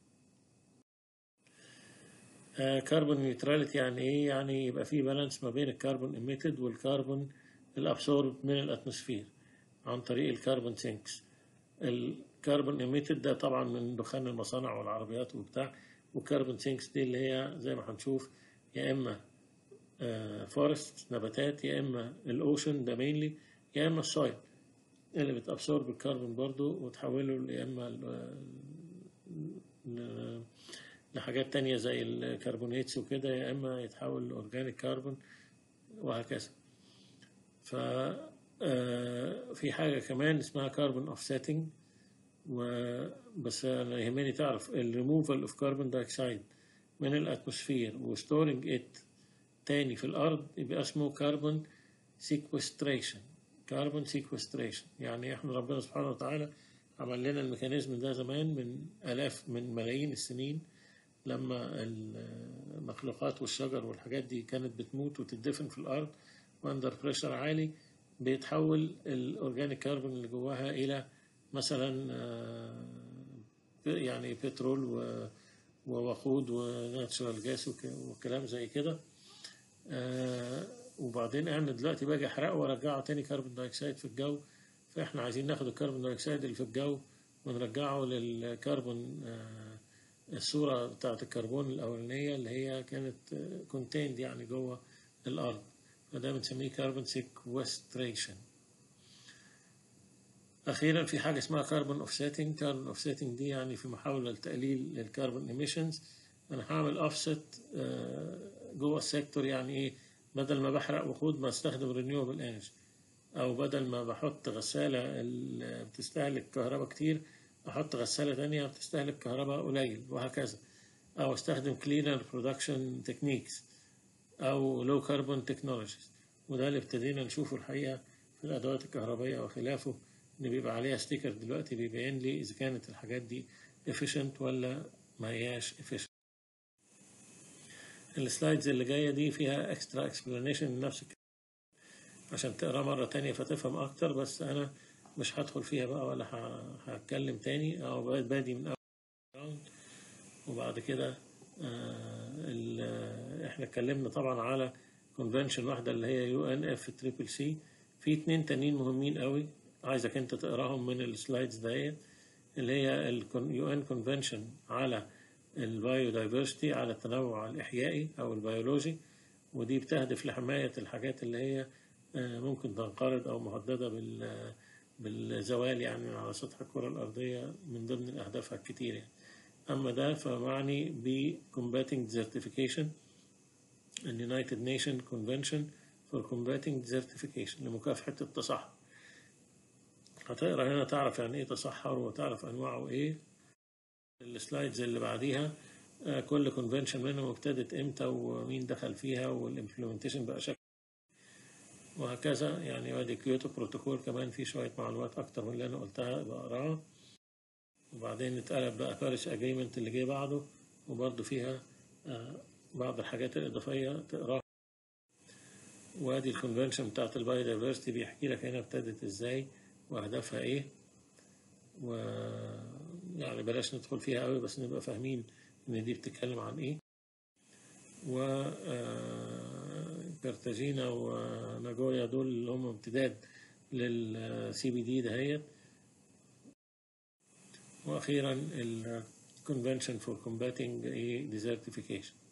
كاربون نيوتراليتي يعني ايه؟ يعني يبقى في بالانس ما بين الكربون ايميتد والكربون الابسورب من الاتموسفير عن طريق الكربون سينكس. الكربون ايميتد ده طبعا من دخان المصانع والعربيات وبتاع، والكربون سينكس دي اللي هي زي ما هنشوف يا اما فورست نباتات، يا اما الاوشن ده مينلي، يا اما السويل اللي بتابسورب الكربون برضو وتحوله يا اما لحاجات تانية زي الكربونيتس وكده، يا اما يتحول لاورجانيك كربون وهكذا. ف في حاجة كمان اسمها كاربون اوفسيتنج، وبس انا يهمني تعرف الريموفال اوف كربون دايوكسيد من الاتموسفير وستورنج ات تاني في الارض يبقى اسمه كربون سيكوستريشن. كربون سيكوستريشن يعني احنا ربنا سبحانه وتعالى عمل لنا الميكانيزم ده زمان من الاف من ملايين السنين، لما المخلوقات والشجر والحاجات دي كانت بتموت وتدفن في الارض واندر بريشر عالي، بيتحول الاورجانيك كربون اللي جواها الى مثلا يعني بترول ووقود وناتشورال جاس وكلام زي كده. وبعدين انا دلوقتي باجي احرقه وارجعه تاني كربون دايوكسيد في الجو، فاحنا عايزين ناخد الكربون دايوكسيد اللي في الجو ونرجعه للكربون الصورة بتاعت الكربون الأولانية اللي هي كانت كونتيند يعني جوه الأرض، فده بنسميه كربون سيكوستريشن. أخيرا في حاجة اسمها كربون أوفسيتنج. كربون أوفسيتنج دي يعني في محاولة لتقليل الكربون إيميشنز، أنا هعمل أوفست جوه السيكتور. يعني إيه؟ بدل ما بحرق وقود بستخدم رينيوبل انرجي، أو بدل ما بحط غسالة بتستهلك كهرباء كتير أحط غسالة تانية بتستهلك كهرباء قليل وهكذا، أو استخدم cleaner production techniques أو low carbon technologies. وده اللي ابتدينا نشوفه الحقيقة في الأدوات الكهربائية وخلافه، إن بيبقى عليها ستيكر دلوقتي بيبين لي إذا كانت الحاجات دي efficient ولا ما هياش efficient. السلايدز اللي جاية دي فيها extra explanation لنفس الكلام عشان تقرأ مرة تانية فتفهم أكتر، بس أنا مش هدخل فيها بقى ولا هتكلم تاني، أو بادي من أول. وبعد كده آه احنا اتكلمنا طبعا على كونفنشن واحدة اللي هي يو ان اف تريبل سي. في اتنين تانيين مهمين قوي عايزك انت تقراهم من السلايدز دهيت، اللي هي اليو ان كونفنشن على البايودايفرستي، على التنوع الإحيائي أو البيولوجي، ودي بتهدف لحماية الحاجات اللي هي ممكن تنقرض أو مهددة بالزوال يعني على سطح الكرة الأرضية من ضمن أهدافها الكتير يعني. أما ده فمعني ب combating desertification and United Nations Convention for combating desertification لمكافحة التصحر. هتقرأ هنا تعرف يعني إيه تصحر وتعرف أنواعه إيه. السلايدز اللي بعديها كل convention منهم ابتدت إمتى ومين دخل فيها والimplementation بقى شكل. وهكذا يعني. وادي كيوتو بروتوكول كمان فيه شوية معلومات أكتر من اللي أنا قلتها بقراها. وبعدين اتقلب بقى باريس أجريمنت اللي جه بعده، وبرضه فيها بعض الحاجات الإضافية تقراها. وادي الكونفنشن بتاعت الباي دايفرستي بيحكي لك هنا ابتدت ازاي وأهدافها ايه. و يعني بلاش ندخل فيها قوي، بس نبقى فاهمين ان دي بتتكلم عن ايه. و كارتاجينا وناجويا دول اللي هم امتداد للسي بي دي دهيت. واخيرا ال Convention for Combating Desertification.